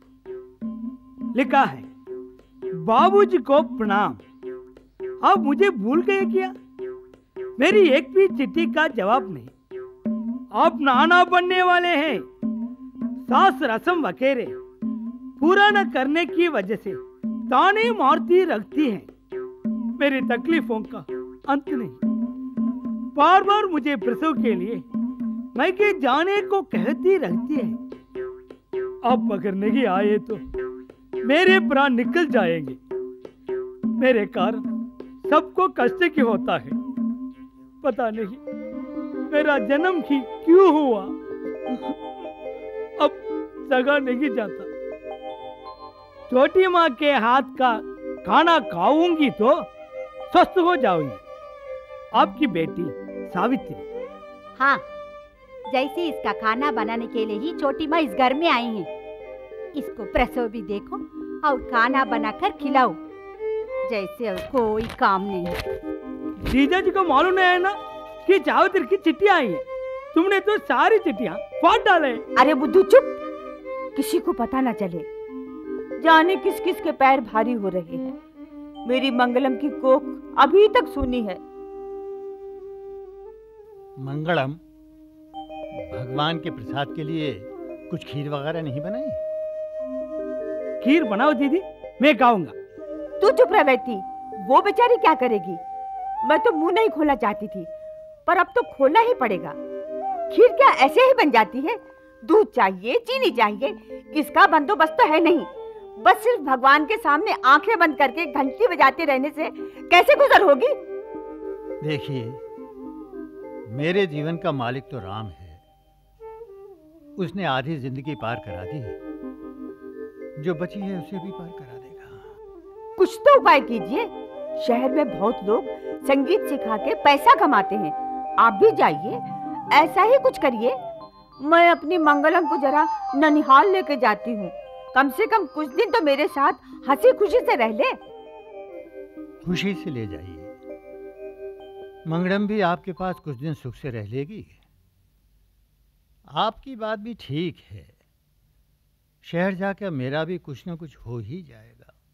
लिखा है, बाबूजी को प्रणाम, आप मुझे भूल गए क्या? मेरी एक भी चिट्ठी का जवाब नहीं। आप नाना बनने वाले हैं। सास रस्म वगैरह पूरा न करने की वजह से ताने मारती रखती हैं। मेरी तकलीफों का अंत नहीं। बार बार मुझे प्रसव के लिए मैके जाने को कहती रहती है। अब अगर नहीं आए तो मेरे प्राण निकल जाएंगे। मेरे कारण सबको कष्ट क्यों होता है, पता नहीं मेरा जन्म ही क्यों हुआ। अब सगा नहीं जाता। छोटी माँ के हाथ का खाना खाऊंगी तो स्वस्थ हो जाऊंगी। आपकी बेटी सावित्री।
हाँ, जैसे इसका खाना बनाने के लिए ही छोटी माँ इस घर में आई है। इसको प्रसव भी देखो और खाना बनाकर खिलाओ, जैसे कोई काम नहीं।
जीजा जी को मालूम नहीं है ना कि सावित्री की चिट्ठी आई है। तुमने तो सारी चिट्ठियाँ फाड़ डाले।
अरे बुद्धू चुप, किसी को पता ना चले। जाने किस किस के पैर भारी हो रहे हैं। मेरी मंगलम की कोख अभी तक सूनी है।
मंगलम, भगवान के प्रसाद के लिए कुछ खीर वगैरह नहीं बनाई?
खीर बनाओ दीदी, मैं खाऊंगा।
तू चुप रह बैठी, वो बेचारी क्या करेगी। मैं तो मुंह नहीं खोलना चाहती थी, पर अब तो खोलना ही पड़ेगा। खीर क्या ऐसे ही बन जाती है? दूध चाहिए, चीनी चाहिए, इसका बंदोबस्त तो है नहीं। बस सिर्फ भगवान के सामने आंखें बंद करके घंटी बजाते रहने से कैसे गुजर होगी?
देखिए, मेरे जीवन का मालिक तो राम है। उसने आधी जिंदगी पार करा दी, जो बची है उसे भी पार करा देगा।
कुछ तो उपाय कीजिए। शहर में बहुत लोग संगीत सिखा के पैसा कमाते हैं, आप भी जाइए, ऐसा ही कुछ करिए। मैं अपनी मंगलम को जरा ननिहाल लेके जाती हूँ। कम से कम कुछ दिन तो मेरे साथ हंसी खुशी से रह ले।
खुशी से ले जाइए। मंगलम भी आपके पास कुछ दिन सुख से रह लेगी। आपकी बात भी ठीक है। शहर जाकर मेरा भी कुछ न कुछ हो ही जाएगा।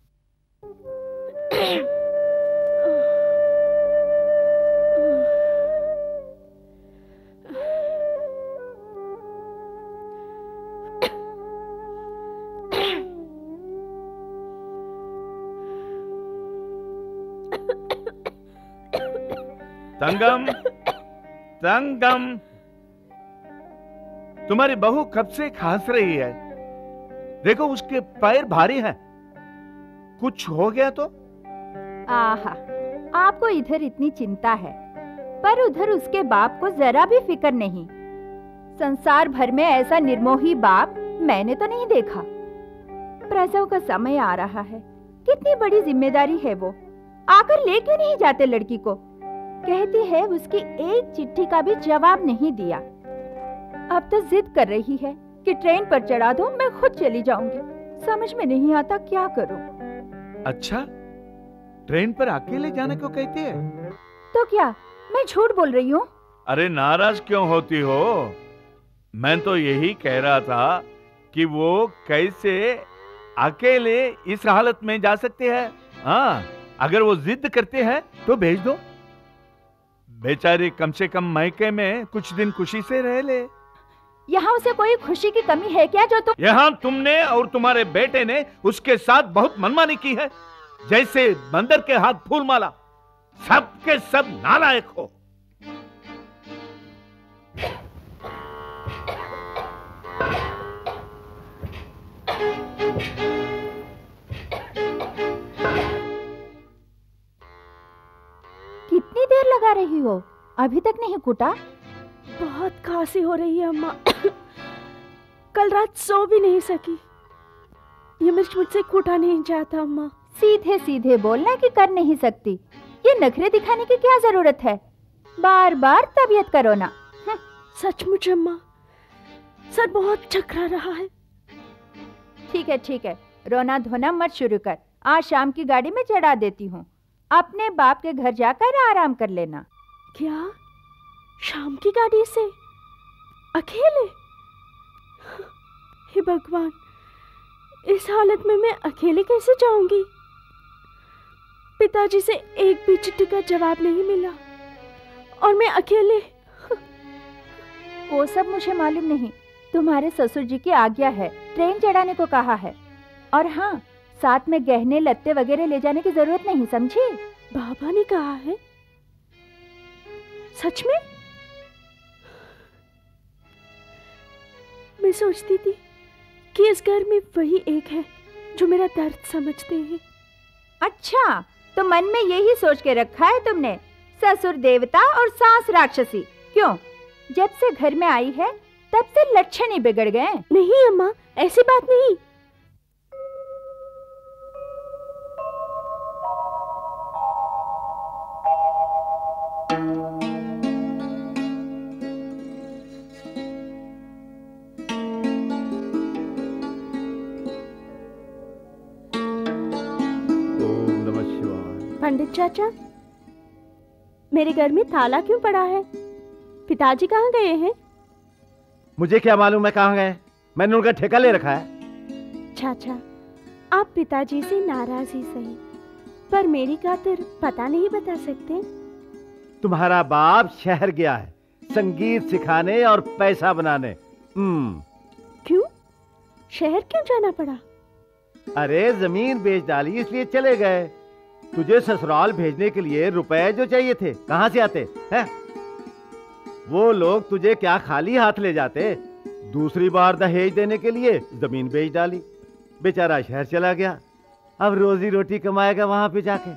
तंगम, तंगम, तुम्हारी बहू कब से खांस रही है। देखो उसके पैर भारी हैं। कुछ हो गया तो?
आहा, आपको इधर इतनी चिंता है, पर उधर उसके बाप को जरा भी फिक्र नहीं। संसार भर में ऐसा निर्मोही बाप मैंने तो नहीं देखा। प्रसव का समय आ रहा है, कितनी बड़ी जिम्मेदारी है वो। आकर ले क्यों नहीं जाते लड़की को? कहती है उसकी एक चिट्ठी का भी जवाब नहीं दिया। अब तो जिद कर रही है कि ट्रेन पर चढ़ा दो, मैं खुद चली जाऊंगी। समझ में नहीं आता क्या करूं।
अच्छा, ट्रेन पर अकेले जाने को कहती है?
तो क्या मैं झूठ बोल रही हूँ?
अरे नाराज क्यों होती हो? मैं तो यही कह रहा था कि वो कैसे अकेले इस हालत में जा सकते हैं। हाँ, अगर वो जिद करते हैं तो भेज दो। बेचारी कम से कम मायके में कुछ दिन खुशी से रह ले।
यहाँ उसे कोई खुशी की कमी है क्या जो तुम?
यहाँ तुमने और तुम्हारे बेटे ने उसके साथ बहुत मनमानी की है, जैसे बंदर के हाथ फूलमाला। सब के सब नालायक हो।
कितनी देर लगा रही हो? अभी तक नहीं कूटा?
बहुत खांसी हो रही है अम्मा। कल रात सो भी नहीं सकी। ये मिर्च मुझसे कूटा नहीं जाता अम्मा।
सीधे सीधे बोलना कि कर नहीं सकती। ये नखरे दिखाने की क्या जरूरत है? बार बार तबीयत करो ना।
सचमुच अम्मा, सर बहुत चकरा रहा है।
ठीक है ठीक है, रोना धोना मत शुरू कर। आज शाम की गाड़ी में चढ़ा देती हूँ। अपने बाप के घर जाकर आराम कर लेना।
क्या? शाम की गाड़ी से अकेले? हे भगवान, इस हालत में मैं अकेले कैसे जाऊंगी? पिताजी से एक भी चिट्ठी का जवाब नहीं मिला और मैं अकेले।
वो सब मुझे मालूम नहीं। तुम्हारे ससुर जी की आज्ञा है, ट्रेन चढ़ाने को कहा है। और हाँ, साथ में गहने लत्ते वगैरह ले जाने की जरूरत नहीं, समझी?
बाबा ने कहा है? सच में? मैं सोचती थी कि इस घर में वही एक है जो मेरा दर्द समझते हैं।
अच्छा, तो मन में यही सोच के रखा है तुमने, ससुर देवता और सास राक्षसी। क्यों, जब से घर में आई है तब से लक्षण ही बिगड़ गए।
नहीं अम्मा, ऐसी बात नहीं। पंडित चाचा, मेरे घर में ताला क्यों पड़ा है? पिताजी कहाँ गए हैं?
मुझे क्या मालूम है कहाँ गए, मैंने उनका ठेका ले रखा है।
चाचा, आप पिताजी से नाराज ही सही, पर मेरी खातिर पता नहीं बता सकते?
तुम्हारा बाप शहर गया है संगीत सिखाने और पैसा बनाने।
क्यों? शहर क्यों जाना पड़ा?
अरे जमीन बेच डाली इसलिए चले गए। तुझे ससुराल भेजने के लिए रुपए जो चाहिए थे कहाँ से आते हैं? वो लोग तुझे क्या खाली हाथ ले जाते? दूसरी बार दहेज देने के लिए जमीन बेच डाली। बेचारा शहर चला गया, अब रोजी रोटी कमाएगा वहां पे जाके।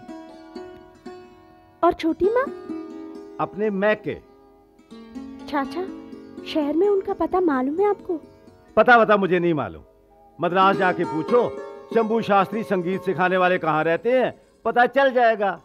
और छोटी माँ?
अपने मैके।
चाचा, शहर में उनका पता मालूम है आपको?
पता मुझे नहीं मालूम, मद्रास जाके पूछो शंभू शास्त्री संगीत सिखाने वाले कहाँ रहते हैं, पता चल जाएगा।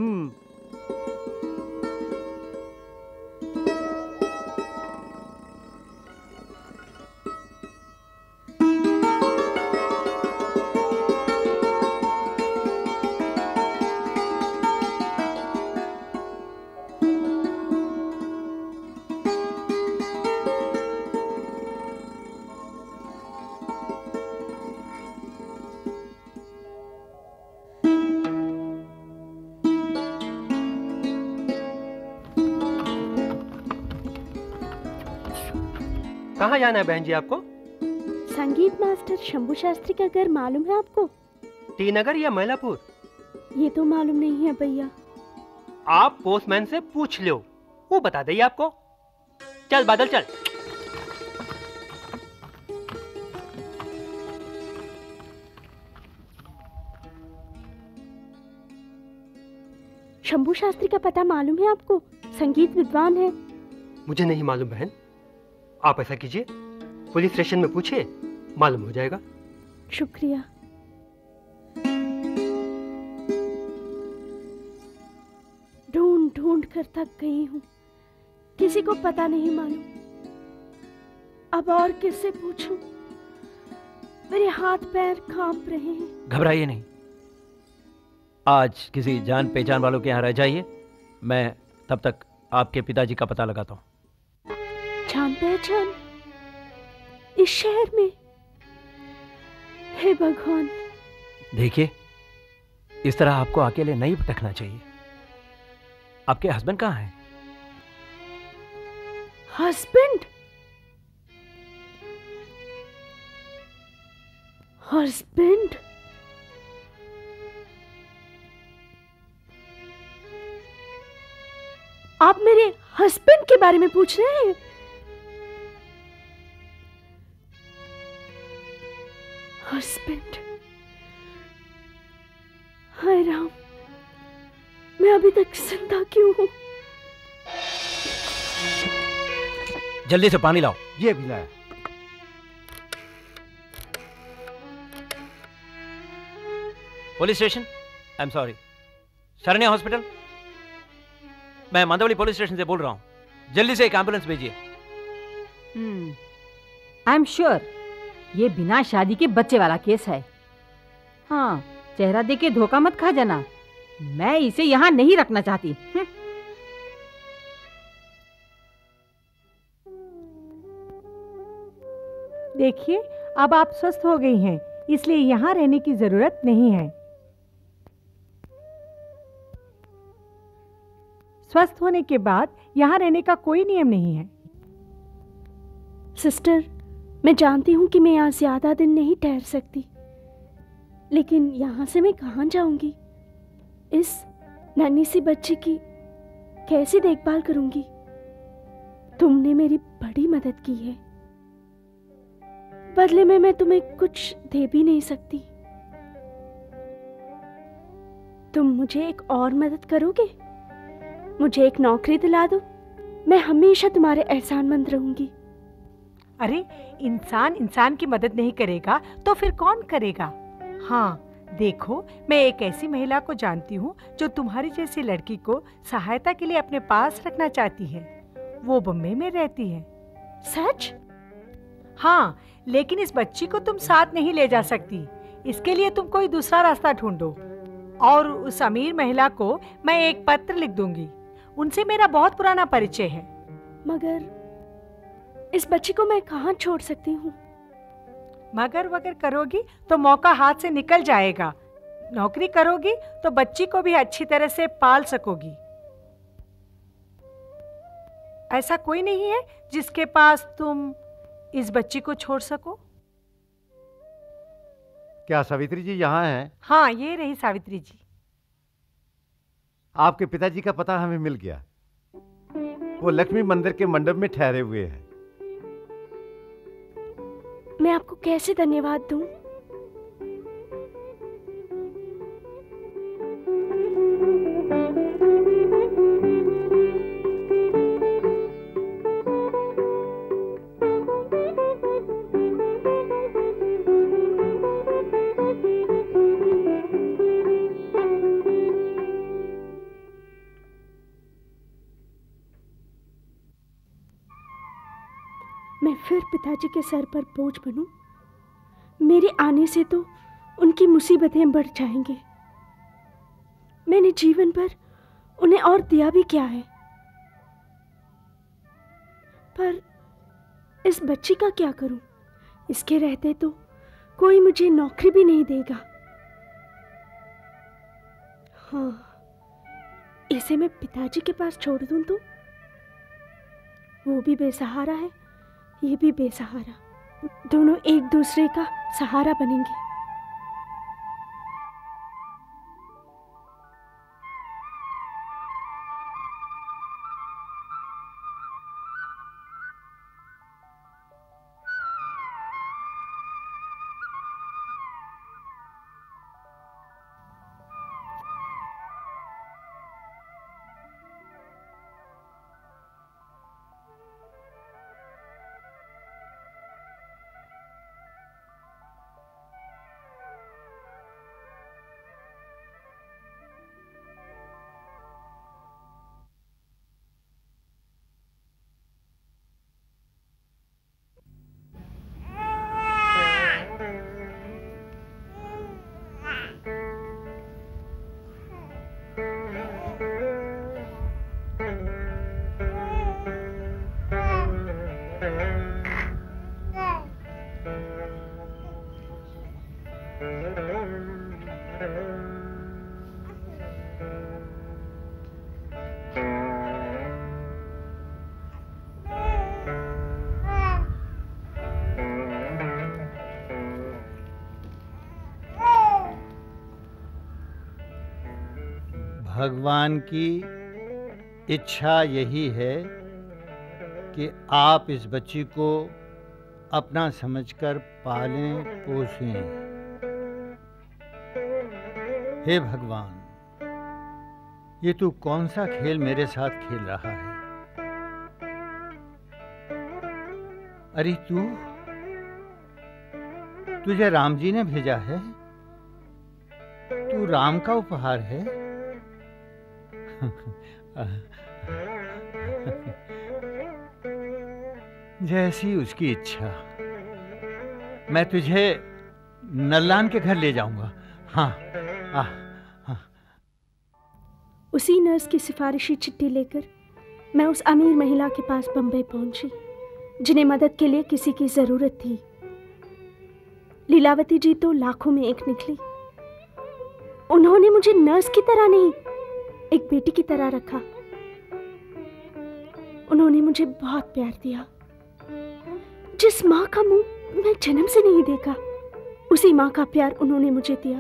कहाँ जाना है बहन जी आपको?
संगीत मास्टर शंभू शास्त्री का घर मालूम है आपको?
टी नगर या मैलापुर?
ये तो मालूम नहीं है भैया।
आप पोस्टमैन से पूछ लो, वो बता देगी आपको। चल बादल चल।
शंभू शास्त्री का पता मालूम है आपको? संगीत विद्वान है।
मुझे नहीं मालूम बहन, आप ऐसा कीजिए पुलिस स्टेशन में पूछिए, मालूम हो जाएगा।
शुक्रिया। ढूंढ ढूंढ कर थक गई हूँ, किसी को पता नहीं मालूम। अब और किससे पूछूं? मेरे हाथ पैर कांप रहे हैं।
घबराइए नहीं, आज किसी जान पहचान वालों के यहाँ रह जाइए, मैं तब तक आपके पिताजी का पता लगाता हूँ।
जान पहचान इस शहर में? हे भगवान।
देखिए, इस तरह आपको अकेले नहीं भटकना चाहिए। आपके हस्बैंड कहाँ हैं?
हस्बैंड? हस्बैंड? आप मेरे हस्बैंड के बारे में पूछ रहे हैं? हस्बैंड? हाय राम, मैं अभी तक जिंदा क्यों हूं?
जल्दी से पानी लाओ।
ये भी लाया।
Police station, I am sorry. Sharanya hospital, मैं मंदवली पुलिस स्टेशन से बोल रहा हूं, जल्दी से एक एम्बुलेंस भेजिए।
आई एम श्योर ये बिना शादी के बच्चे वाला केस है। हाँ, चेहरा देख के धोखा मत खा जाना, मैं इसे यहाँ नहीं रखना चाहती।
देखिए, अब आप स्वस्थ हो गई हैं, इसलिए यहाँ रहने की जरूरत नहीं है। स्वस्थ होने के बाद यहाँ रहने का कोई नियम नहीं है।
सिस्टर, मैं जानती हूँ कि मैं यहाँ ज्यादा दिन नहीं ठहर सकती, लेकिन यहाँ से मैं कहाँ जाऊंगी? इस नन्ही सी बच्ची की कैसे देखभाल करूंगी? तुमने मेरी बड़ी मदद की है, बदले में मैं तुम्हें कुछ दे भी नहीं सकती। तुम मुझे एक और मदद करोगे? मुझे एक नौकरी दिला दो, मैं हमेशा तुम्हारे एहसानमंद रहूंगी।
अरे इंसान इंसान की मदद नहीं करेगा तो फिर कौन करेगा? हाँ देखो, मैं एक ऐसी महिला को जानती हूँ जो तुम्हारी जैसी लड़की को सहायता के लिए अपने पास रखना चाहती है। वो बम्बई में रहती है।
सच?
हाँ, लेकिन इस बच्ची को तुम साथ नहीं ले जा सकती। इसके लिए तुम कोई दूसरा रास्ता ढूंढो। और उस अमीर महिला को मैं एक पत्र लिख दूंगी। उनसे मेरा बहुत पुराना परिचय है।
मगर इस बच्ची को मैं कहाँ छोड़ सकती हूँ?
मगर वगर करोगी तो मौका हाथ से निकल जाएगा। नौकरी करोगी तो बच्ची को भी अच्छी तरह से पाल सकोगी। ऐसा कोई नहीं है जिसके पास तुम इस बच्ची को छोड़ सको?
क्या सावित्री जी यहाँ हैं?
हाँ, ये रही सावित्री जी।
आपके पिताजी का पता हमें मिल गया। वो लक्ष्मी मंदिर के मंडप में ठहरे हुए हैं।
मैं आपको कैसे धन्यवाद दूं? मैं फिर पिताजी के सर पर बोझ बनूं? मेरे आने से तो उनकी मुसीबतें बढ़ जाएंगे। मैंने जीवन भर उन्हें और दिया भी क्या है? पर इस बच्ची का क्या करूं? इसके रहते तो कोई मुझे नौकरी भी नहीं देगा। हाँ, इसे मैं पिताजी के पास छोड़ दूं तो वो भी बेसहारा है, ये भी बेसहारा। दोनों एक दूसरे का सहारा बनेंगे।
भगवान की इच्छा यही है कि आप इस बच्ची को अपना समझकर पालें पोसें। हे भगवान, ये तू कौन सा खेल मेरे साथ खेल रहा है? अरे तुझे राम जी ने भेजा है? तू राम का उपहार है? जैसी उसकी इच्छा। मैं तुझे नल्लान के घर ले जाऊंगा। हाँ, हाँ।
उसी नर्स की सिफारिशी चिट्ठी लेकर मैं उस अमीर महिला के पास बंबई पहुंची, जिन्हें मदद के लिए किसी की जरूरत थी। लीलावती जी तो लाखों में एक निकली। उन्होंने मुझे नर्स की तरह नहीं, एक बेटी की तरह रखा। उन्होंने मुझे बहुत प्यार दिया। जिस माँ का मुंह मैं जन्म से नहीं देखा, उसी माँ का प्यार उन्होंने मुझे दिया।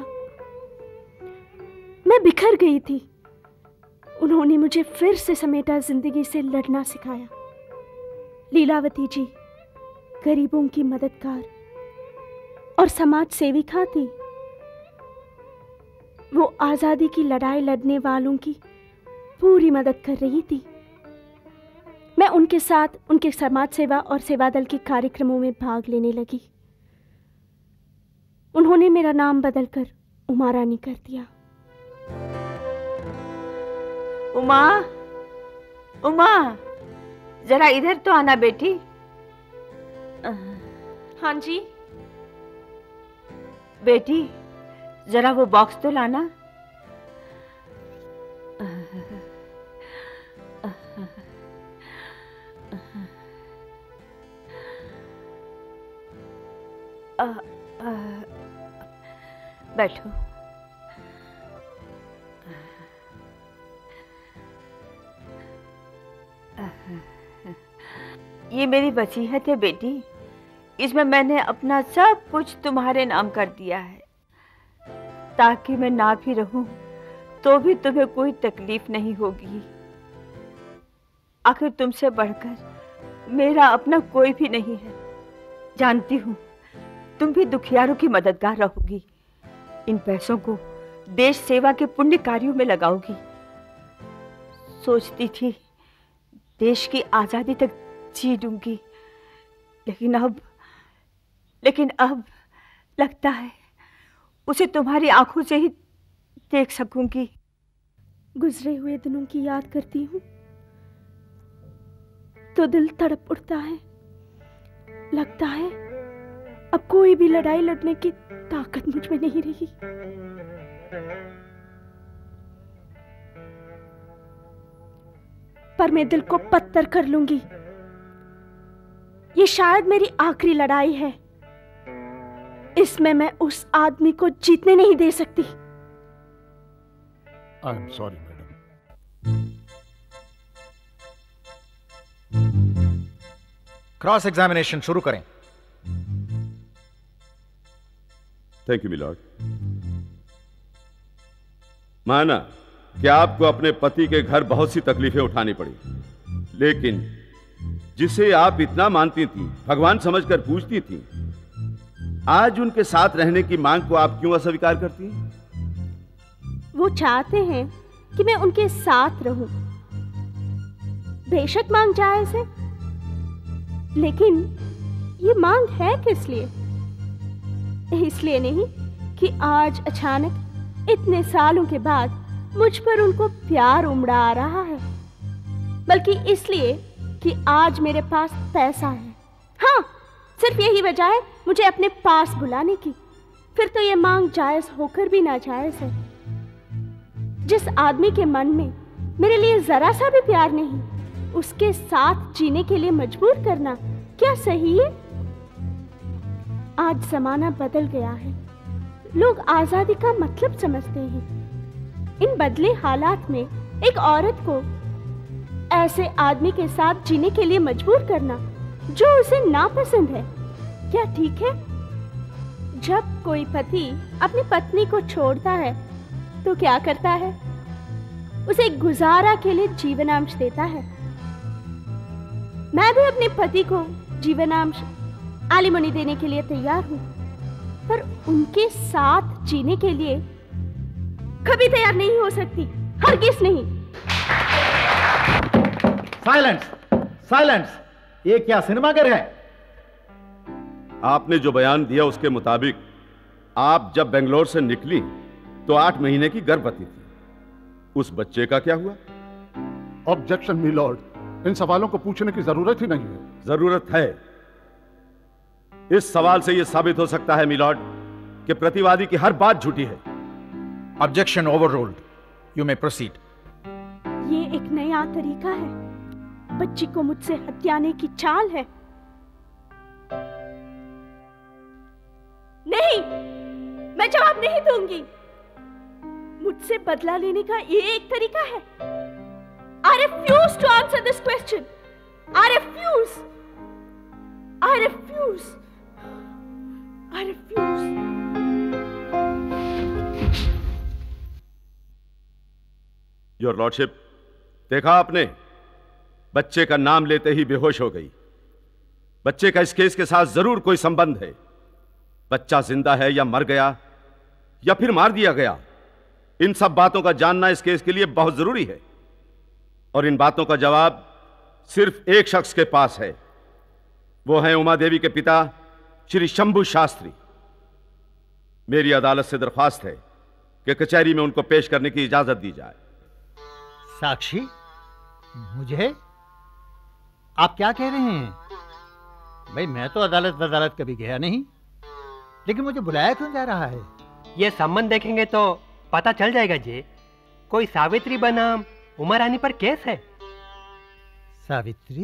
मैं बिखर गई थी। उन्होंने मुझे फिर से समेटा जिंदगी से लड़ना सिखाया। लीलावती जी गरीबों की मददगार और समाज सेविका थी। वो आज़ादी की लड़ाई लड़ने वालों की पूरी मदद कर रही थी। मैं उनके साथ उनके समाज सेवा और सेवा दल के कार्यक्रमों में भाग लेने लगी। उन्होंने मेरा नाम बदलकर उमा रानी कर दिया।
उमा, उमा, जरा इधर तो आना बेटी।
हाँ जी।
बेटी, जरा वो बॉक्स तो लाना। बैठो। ये मेरी वसीयत है बेटी। इसमें मैंने अपना सब कुछ तुम्हारे नाम कर दिया है, ताकि मैं ना भी रहूं तो भी तुम्हें कोई तकलीफ नहीं होगी। आखिर तुमसे बढ़कर मेरा अपना कोई भी नहीं है। जानती हूँ तुम भी दुखियारों की मददगार रहोगी। इन पैसों को देश सेवा के पुण्य कार्यों में लगाओगी। सोचती थी देश की आजादी तक जी लूंगी, लेकिन अब लगता है उसे तुम्हारी आंखों से ही देख सकूंगी।
गुजरे हुए दिनों की याद करती हूँ तो दिल तड़प उठता है। लगता है अब कोई भी लड़ाई लड़ने की ताकत मुझ में नहीं रही। पर मैं दिल को पत्थर कर लूंगी। ये शायद मेरी आखिरी लड़ाई है। इसमें मैं उस आदमी को जीतने नहीं दे सकती।
I am sorry madam.
Cross examination शुरू करें।
Thank you milord. माना कि आपको अपने पति के घर बहुत सी तकलीफें उठानी पड़ी, लेकिन जिसे आप इतना मानती थी, भगवान समझकर पूजती थी, आज उनके साथ रहने की मांग को आप क्यों अस्वीकार करती हैं?
वो चाहते हैं कि मैं उनके साथ रहूं। बेशक मांग जायज है, लेकिन ये मांग है किस लिए? इसलिए नहीं कि आज अचानक इतने सालों के बाद मुझ पर उनको प्यार उमड़ा आ रहा है, बल्कि इसलिए कि आज मेरे पास पैसा है। हाँ, सिर्फ यही वजह है मुझे अपने पास बुलाने की। फिर तो ये मांग जायज होकर भी नाजायज है। जिस आदमी के मन में मेरे लिए जरा सा भी प्यार नहीं, उसके साथ जीने के लिए मजबूर करना क्या सही है? आज जमाना बदल गया है। लोग आजादी का मतलब समझते हैं। इन बदले हालात में एक औरत को ऐसे आदमी के साथ जीने के लिए मजबूर करना जो उसे नापसंद है, क्या ठीक है? जब कोई पति अपनी पत्नी को छोड़ता है तो क्या करता है? उसे गुजारा के लिए जीवनांश देता है। मैं भी अपने पति को जीवनांश एलिमनी देने के लिए तैयार हूं, पर उनके साथ जीने के लिए कभी तैयार नहीं हो सकती, हरगिज़ नहीं।
Silence, silence. ये क्या सिनेमाघर है?
आपने जो बयान दिया उसके मुताबिक आप जब बेंगलोर से निकली तो 8 महीने की गर्भवती थी। उस बच्चे का क्या हुआ?
ऑब्जेक्शन मिलॉर्ड, इन सवालों को पूछने की जरूरत ही नहीं है।
जरूरत है। इस सवाल से यह साबित हो सकता है मिलॉर्ड कि प्रतिवादी की हर बात झूठी है।
Objection overruled, you may proceed.
ये एक नया तरीका है। बच्ची को मुझसे हत्याने की चाल है। नहीं, मैं जवाब नहीं दूंगी। मुझसे बदला लेने का ये एक तरीका है। I refuse to answer this question. I refuse. I refuse. I refuse.
Your lordship, देखा आपने, बच्चे का नाम लेते ही बेहोश हो गई। बच्चे का इस केस के साथ जरूर कोई संबंध है। बच्चा जिंदा है या मर गया या फिर मार दिया गया, इन सब बातों का जानना इस केस के लिए बहुत जरूरी है और इन बातों का जवाब सिर्फ एक शख्स के पास है। वो है उमा देवी के पिता श्री शंभू शास्त्री। मेरी अदालत से दरख्वास्त है कि कचहरी में उनको पेश करने की इजाजत दी जाए।
साक्षी, मुझे आप क्या कह रहे हैं? भाई मैं तो अदालत कभी गया नहीं, लेकिन मुझे बुलाया क्यों जा रहा है?
ये संबंध देखेंगे तो पता चल जाएगा जी। कोई सावित्री बनाम उमा रानी पर केस है।
सावित्री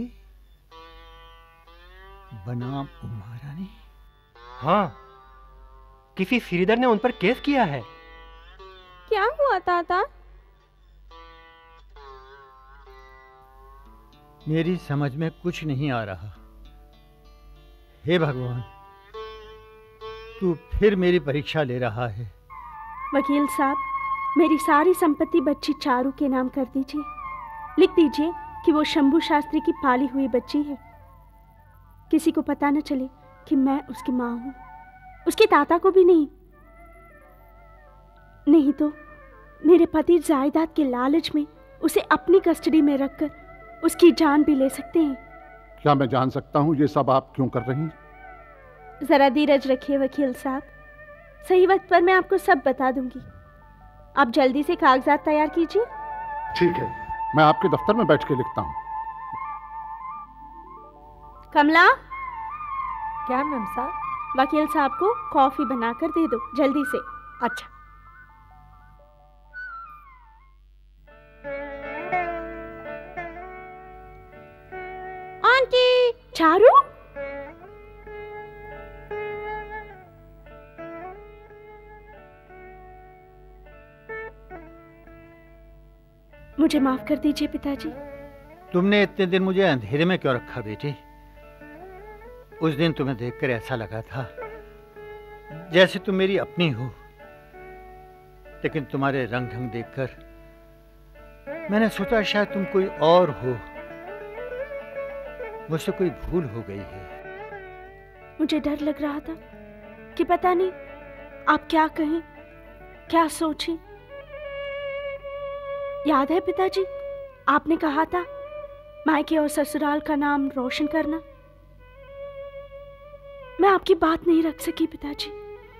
बनाम उमा रानी?
हाँ, किसी श्रीधर ने उन पर केस किया है।
क्या हुआ ताता?
मेरी समझ में कुछ नहीं आ रहा। हे भगवान, तू फिर मेरी परीक्षा ले रहा है।
वकील साहब, मेरी सारी संपत्ति बच्ची चारू के नाम कर दीजिए। लिख दीजिए कि वो शंभू शास्त्री की पाली हुई बच्ची है। किसी को पता न चले कि मैं उसकी माँ हूँ, उसके ताता को भी नहीं। नहीं तो मेरे पति जायदाद के लालच में उसे अपनी कस्टडी में रखकर उसकी जान भी ले सकते हैं।
क्या मैं जान सकता हूँ ये सब आप क्यों कर रही हैं?
जरा धीरज रखिए वकील साहब, सही वक्त पर मैं आपको सब बता दूंगी। आप जल्दी से कागजात तैयार कीजिए।
ठीक है, मैं आपके दफ्तर में बैठ के लिखता हूँ।
कमला।
क्या मैम साहब?
वकील साहब को कॉफी बनाकर दे दो जल्दी से।
अच्छा।
आंटी। चारू? मुझे माफ कर दीजिए पिताजी।
तुमने इतने दिन मुझे अंधेरे में क्यों रखा बेटी? उस दिन तुम्हें देखकर ऐसा लगा था जैसे तुम मेरी अपनी हो, लेकिन तुम्हारे रंग ढंग देखकर मैंने सोचा शायद तुम कोई और हो। मुझसे कोई भूल हो गई है।
मुझे डर लग रहा था कि पता नहीं आप क्या कहें, क्या सोचें। याद है पिताजी, आपने कहा था मायके और ससुराल का नाम रोशन करना। मैं आपकी बात नहीं रख सकी पिताजी।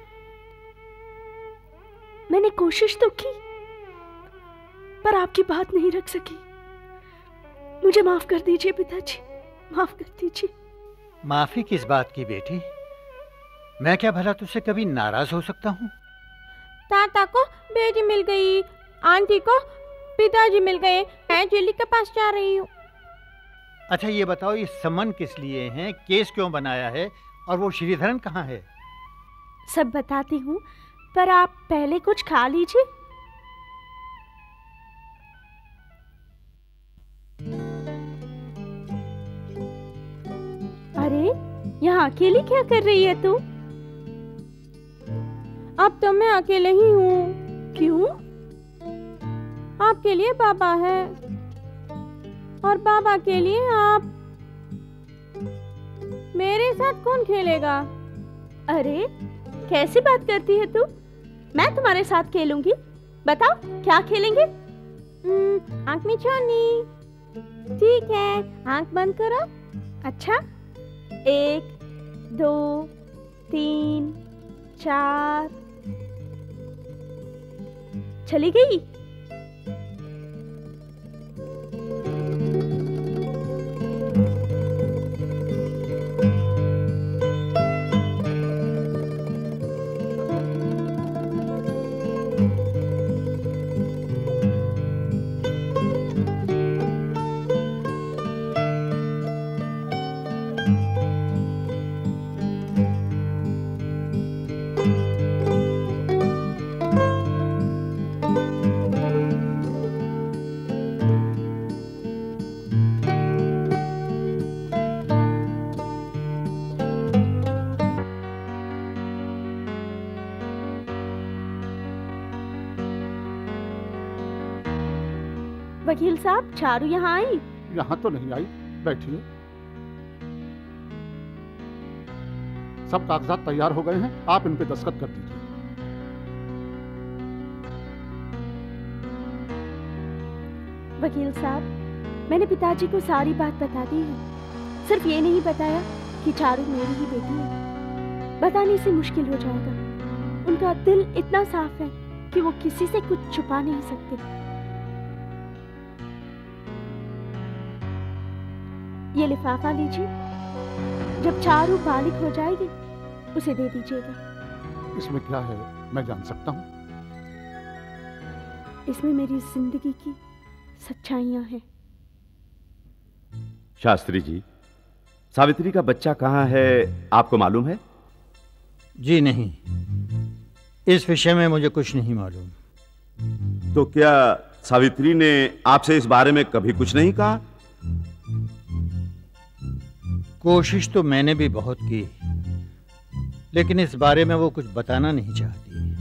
मैंने कोशिश तो की पर आपकी बात नहीं रख सकी। मुझे माफ कर दीजिए पिताजी, माफ कर दीजिए।
माफी किस बात की बेटी? मैं क्या भला तुझसे कभी नाराज हो सकता हूँ?
ताता को बेटी मिल गई, आंटी को पिताजी मिल गए। मैं जिली के पास जा रही हूँ।
अच्छा ये बताओ, ये सम्मन किस लिए हैं, केस क्यों बनाया है और वो श्रीधरन कहाँ है?
सब बताती हूँ, पर आप पहले कुछ खा लीजिए। अरे यहाँ अकेली क्या कर रही है तू? अब तो मैं अकेले ही हूँ। क्यों? आपके लिए पापा है और पापा के लिए आप। मेरे साथ कौन खेलेगा? अरे कैसी बात करती है तू? मैं तुम्हारे साथ खेलूंगी। बताओ क्या खेलेंगे? आंख मिचौनी। ठीक है, आंख बंद करो। अच्छा, 1 2 3 4। चली गई? वकील साहब, चारू यहाँ आई?
यहाँ तो नहीं आई, बैठिए। सब कागजात तैयार हो गए हैं, आप इन पे दस्तखत कर दीजिए।
वकील साहब, मैंने पिताजी को सारी बात बता दी है। सिर्फ ये नहीं बताया कि चारू मेरी ही बेटी है। बताने से मुश्किल हो जाएगा। उनका दिल इतना साफ है कि वो किसी से कुछ छुपा नहीं सकते। ये लिफाफा लीजिए। जब चारू बालिग हो जाएगी उसे दे दीजिएगा।
इसमें क्या है, मैं जान सकता हूँ?
इसमें मेरी जिंदगी की सच्चाइयां हैं।
शास्त्री जी, सावित्री का बच्चा कहाँ है आपको मालूम है?
जी नहीं, इस विषय में मुझे कुछ नहीं मालूम।
तो क्या सावित्री ने आपसे इस बारे में कभी कुछ नहीं कहा?
कोशिश तो मैंने भी बहुत की, लेकिन इस बारे में वो कुछ बताना नहीं चाहती।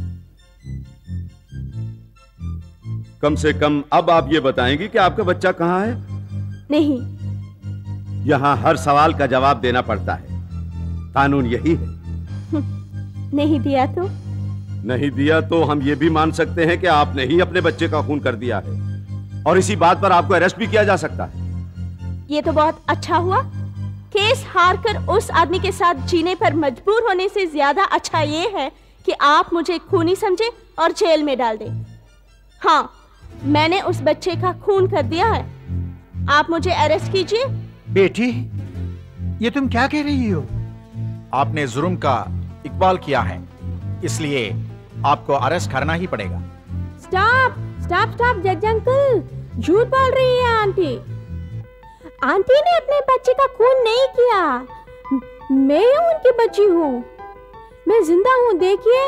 कम से कम अब आप ये बताएंगी कि आपका बच्चा कहाँ है?
नहीं।
यहाँ हर सवाल का जवाब देना पड़ता है, कानून यही है।
नहीं दिया तो?
नहीं दिया तो हम ये भी मान सकते हैं कि आपने ही अपने बच्चे का खून कर दिया है, और इसी बात पर आपको अरेस्ट भी किया जा सकता है।
ये तो बहुत अच्छा हुआ। केस हार कर उस आदमी के साथ जीने पर मजबूर होने से ज्यादा अच्छा ये है कि आप मुझे खूनी समझे और जेल में डाल दें। हाँ, मैंने उस बच्चे का खून कर दिया है। आप मुझे अरेस्ट कीजिए।
बेटी, ये तुम क्या कह रही हो? आपने जुर्म का इकबाल किया है, इसलिए आपको अरेस्ट करना ही पड़ेगा।
स्टॉप स्टॉप स्टॉप जज अंकल, झूठ बोल रही है आंटी। आंटी ने अपने बच्चे का खून नहीं किया। मैं उनकी बच्ची हूँ, मैं जिंदा हूँ, देखिए।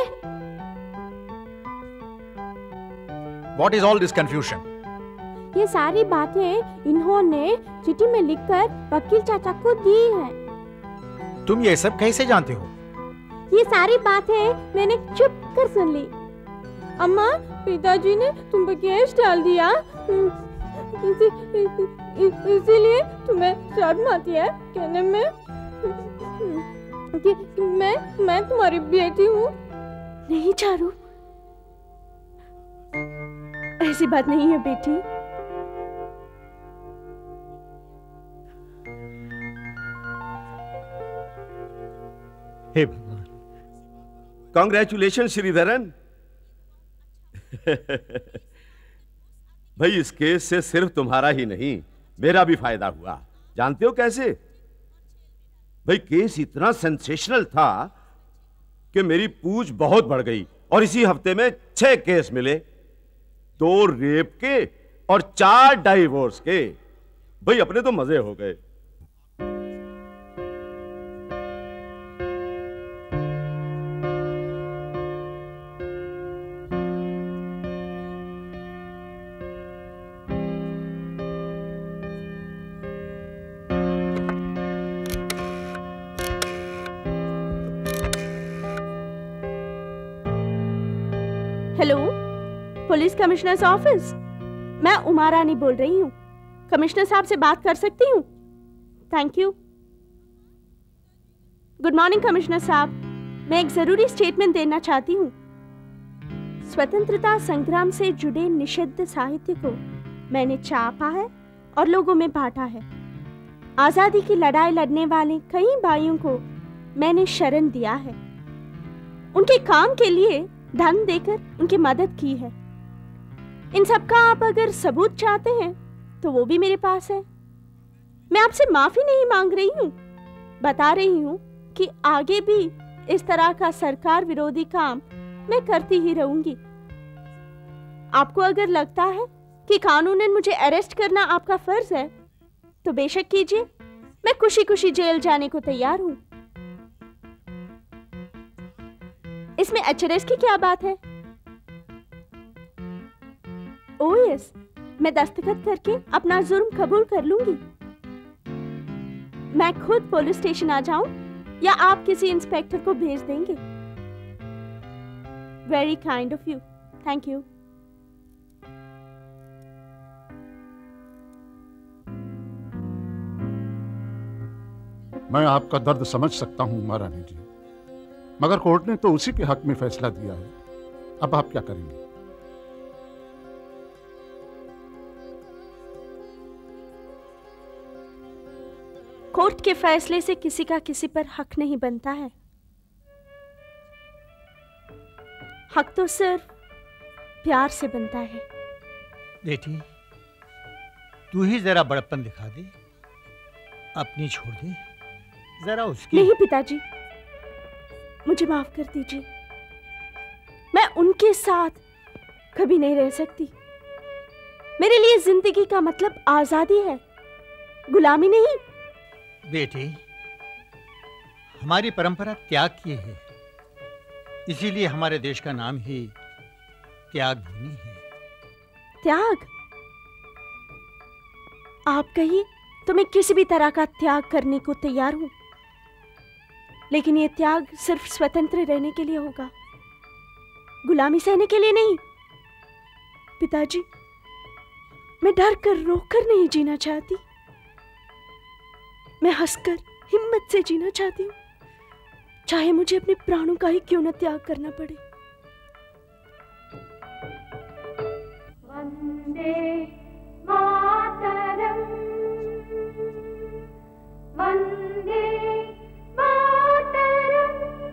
What is all this confusion?
ये सारी बातें इन्होंने चिट्ठी में लिखकर वकील चाचा को दी है।
तुम ये सब कैसे जानते हो?
ये सारी बातें मैंने चुप कर सुन ली। अम्मा, पिताजी ने तुम पर केस डाल दिया, इसीलिए तुम्हें शर्म आती है कहने में कि मैं तुम्हारी बेटी हूँ। नहीं चारू, ऐसी बात नहीं है बेटी।
हे भगवान। कांग्रेचुलेशन श्रीधरन। भाई, इस केस से सिर्फ तुम्हारा ही नहीं, मेरा भी फायदा हुआ। जानते हो कैसे? भाई, केस इतना सेंसेशनल था कि मेरी पूछ बहुत बढ़ गई, और इसी हफ्ते में 6 केस मिले, 2 रेप के और 4 डाइवोर्स के। भाई, अपने तो मजे हो गए।
Hello, police commissioner's office. मैं उमा रानी बोल रही हूँ। कमिश्नर साहब से बात कर सकती हूँ? Thank you. Good morning commissioner साहब, मैं एक जरूरी स्टेटमेंट देना चाहती हूँ। स्वतंत्रता संग्राम से जुड़े निषिद्ध साहित्य को मैंने छापा है और लोगों में बांटा है। आजादी की लड़ाई लड़ने वाले कई भाइयों को मैंने शरण दिया है। उनके काम के लिए धन देकर उनकी मदद की है। इन सब का आप अगर सबूत चाहते हैं तो वो भी मेरे पास है। मैं आपसे माफी नहीं मांग रही हूँ, बता रही हूँ कि आगे भी इस तरह का सरकार विरोधी काम मैं करती ही रहूंगी। आपको अगर लगता है कि कानूनन मुझे अरेस्ट करना आपका फर्ज है तो बेशक कीजिए। मैं खुशी खुशी जेल जाने को तैयार हूँ। इसमें एचआरएस की क्या बात है? ओएस, मैं दस्तखत करके अपना जुर्म कबूल कर लूंगी। मैं खुद पुलिस स्टेशन आ जाऊं या आप किसी इंस्पेक्टर को भेज देंगे? Very kind of you, thank you.
मैं आपका दर्द समझ सकता हूं उमा रानी जी, मगर कोर्ट ने तो उसी के हक में फैसला दिया है। अब आप क्या करेंगे?
कोर्ट के फैसले से किसी का किसी पर हक नहीं बनता है। हक तो सिर्फ प्यार से बनता है।
बेटी, तू ही जरा बड़प्पन दिखा दे, अपनी छोड़ दे, जरा उसकी।
नहीं पिताजी, मुझे माफ कर दीजिए। मैं उनके साथ कभी नहीं रह सकती। मेरे लिए जिंदगी का मतलब आजादी है, गुलामी नहीं।
बेटी, हमारी परंपरा त्याग की है, इसीलिए हमारे देश का नाम ही त्याग भूमि है।
त्याग? आप कहिए तो मैं किसी भी तरह का त्याग करने को तैयार हूं, लेकिन यह त्याग सिर्फ स्वतंत्र रहने के लिए होगा, गुलामी सहने के लिए नहीं। पिताजी, मैं डर कर रोक कर नहीं जीना चाहती, मैं हंसकर हिम्मत से जीना चाहती हूँ, चाहे मुझे अपने प्राणों का ही क्यों न त्याग करना पड़े।
वंदे मातरम, वंदे मातरम,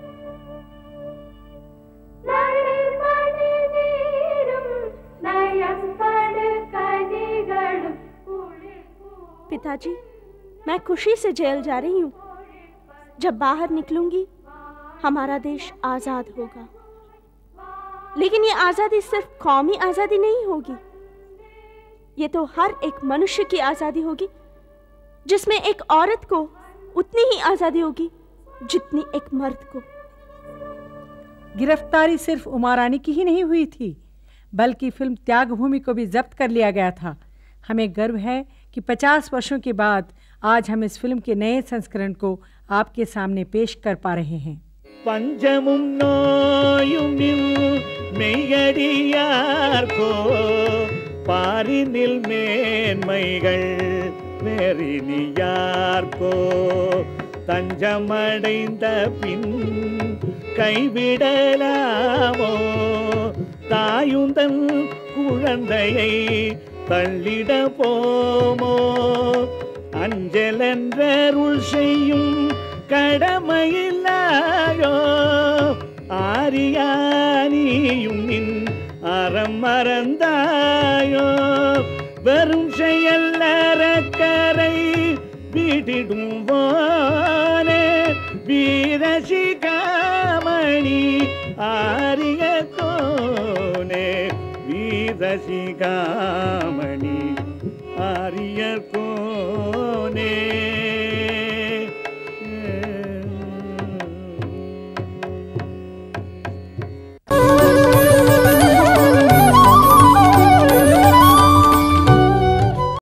नयनपड़ नीरुम, नयनपड़ कनिगळुम।
पिताजी, मैं खुशी से जेल जा रही हूँ। जब बाहर निकलूंगी हमारा देश आजाद होगा, लेकिन ये आजादी सिर्फ कौमी आजादी नहीं होगी, ये तो हर एक मनुष्य की आजादी होगी, जिसमें एक औरत को उतनी ही आजादी होगी जितनी एक मर्द को।
गिरफ्तारी सिर्फ उमा रानी की ही नहीं हुई थी, बल्कि फिल्म त्यागभूमि को भी जब्त कर लिया गया था। हमें गर्व है कि 50 वर्षों के बाद आज हम इस फिल्म के नए संस्करण को आपके सामने पेश कर पा रहे हैं।
பஞ்சமும் நோயுமில் மெய்யடியார்கோ பாரினில் மேன்மைகள் நெறினியார்கோ தஞ்சமடைந்த பின் கைவிடலாமோ தாயுந்தன் குழந்தையை தள்ளிட போமோ அஞ்சலென்றருள் செய்யும் கடமையில்லாயோ ஆரியானியும் நின் அறம் மறந்தாயோ வெறும் செயல்லறக்கரை விடிடும் போனே வீரசிகாமணி ஆரிய கோனே வீரசிகாமணி ஆரிய கோ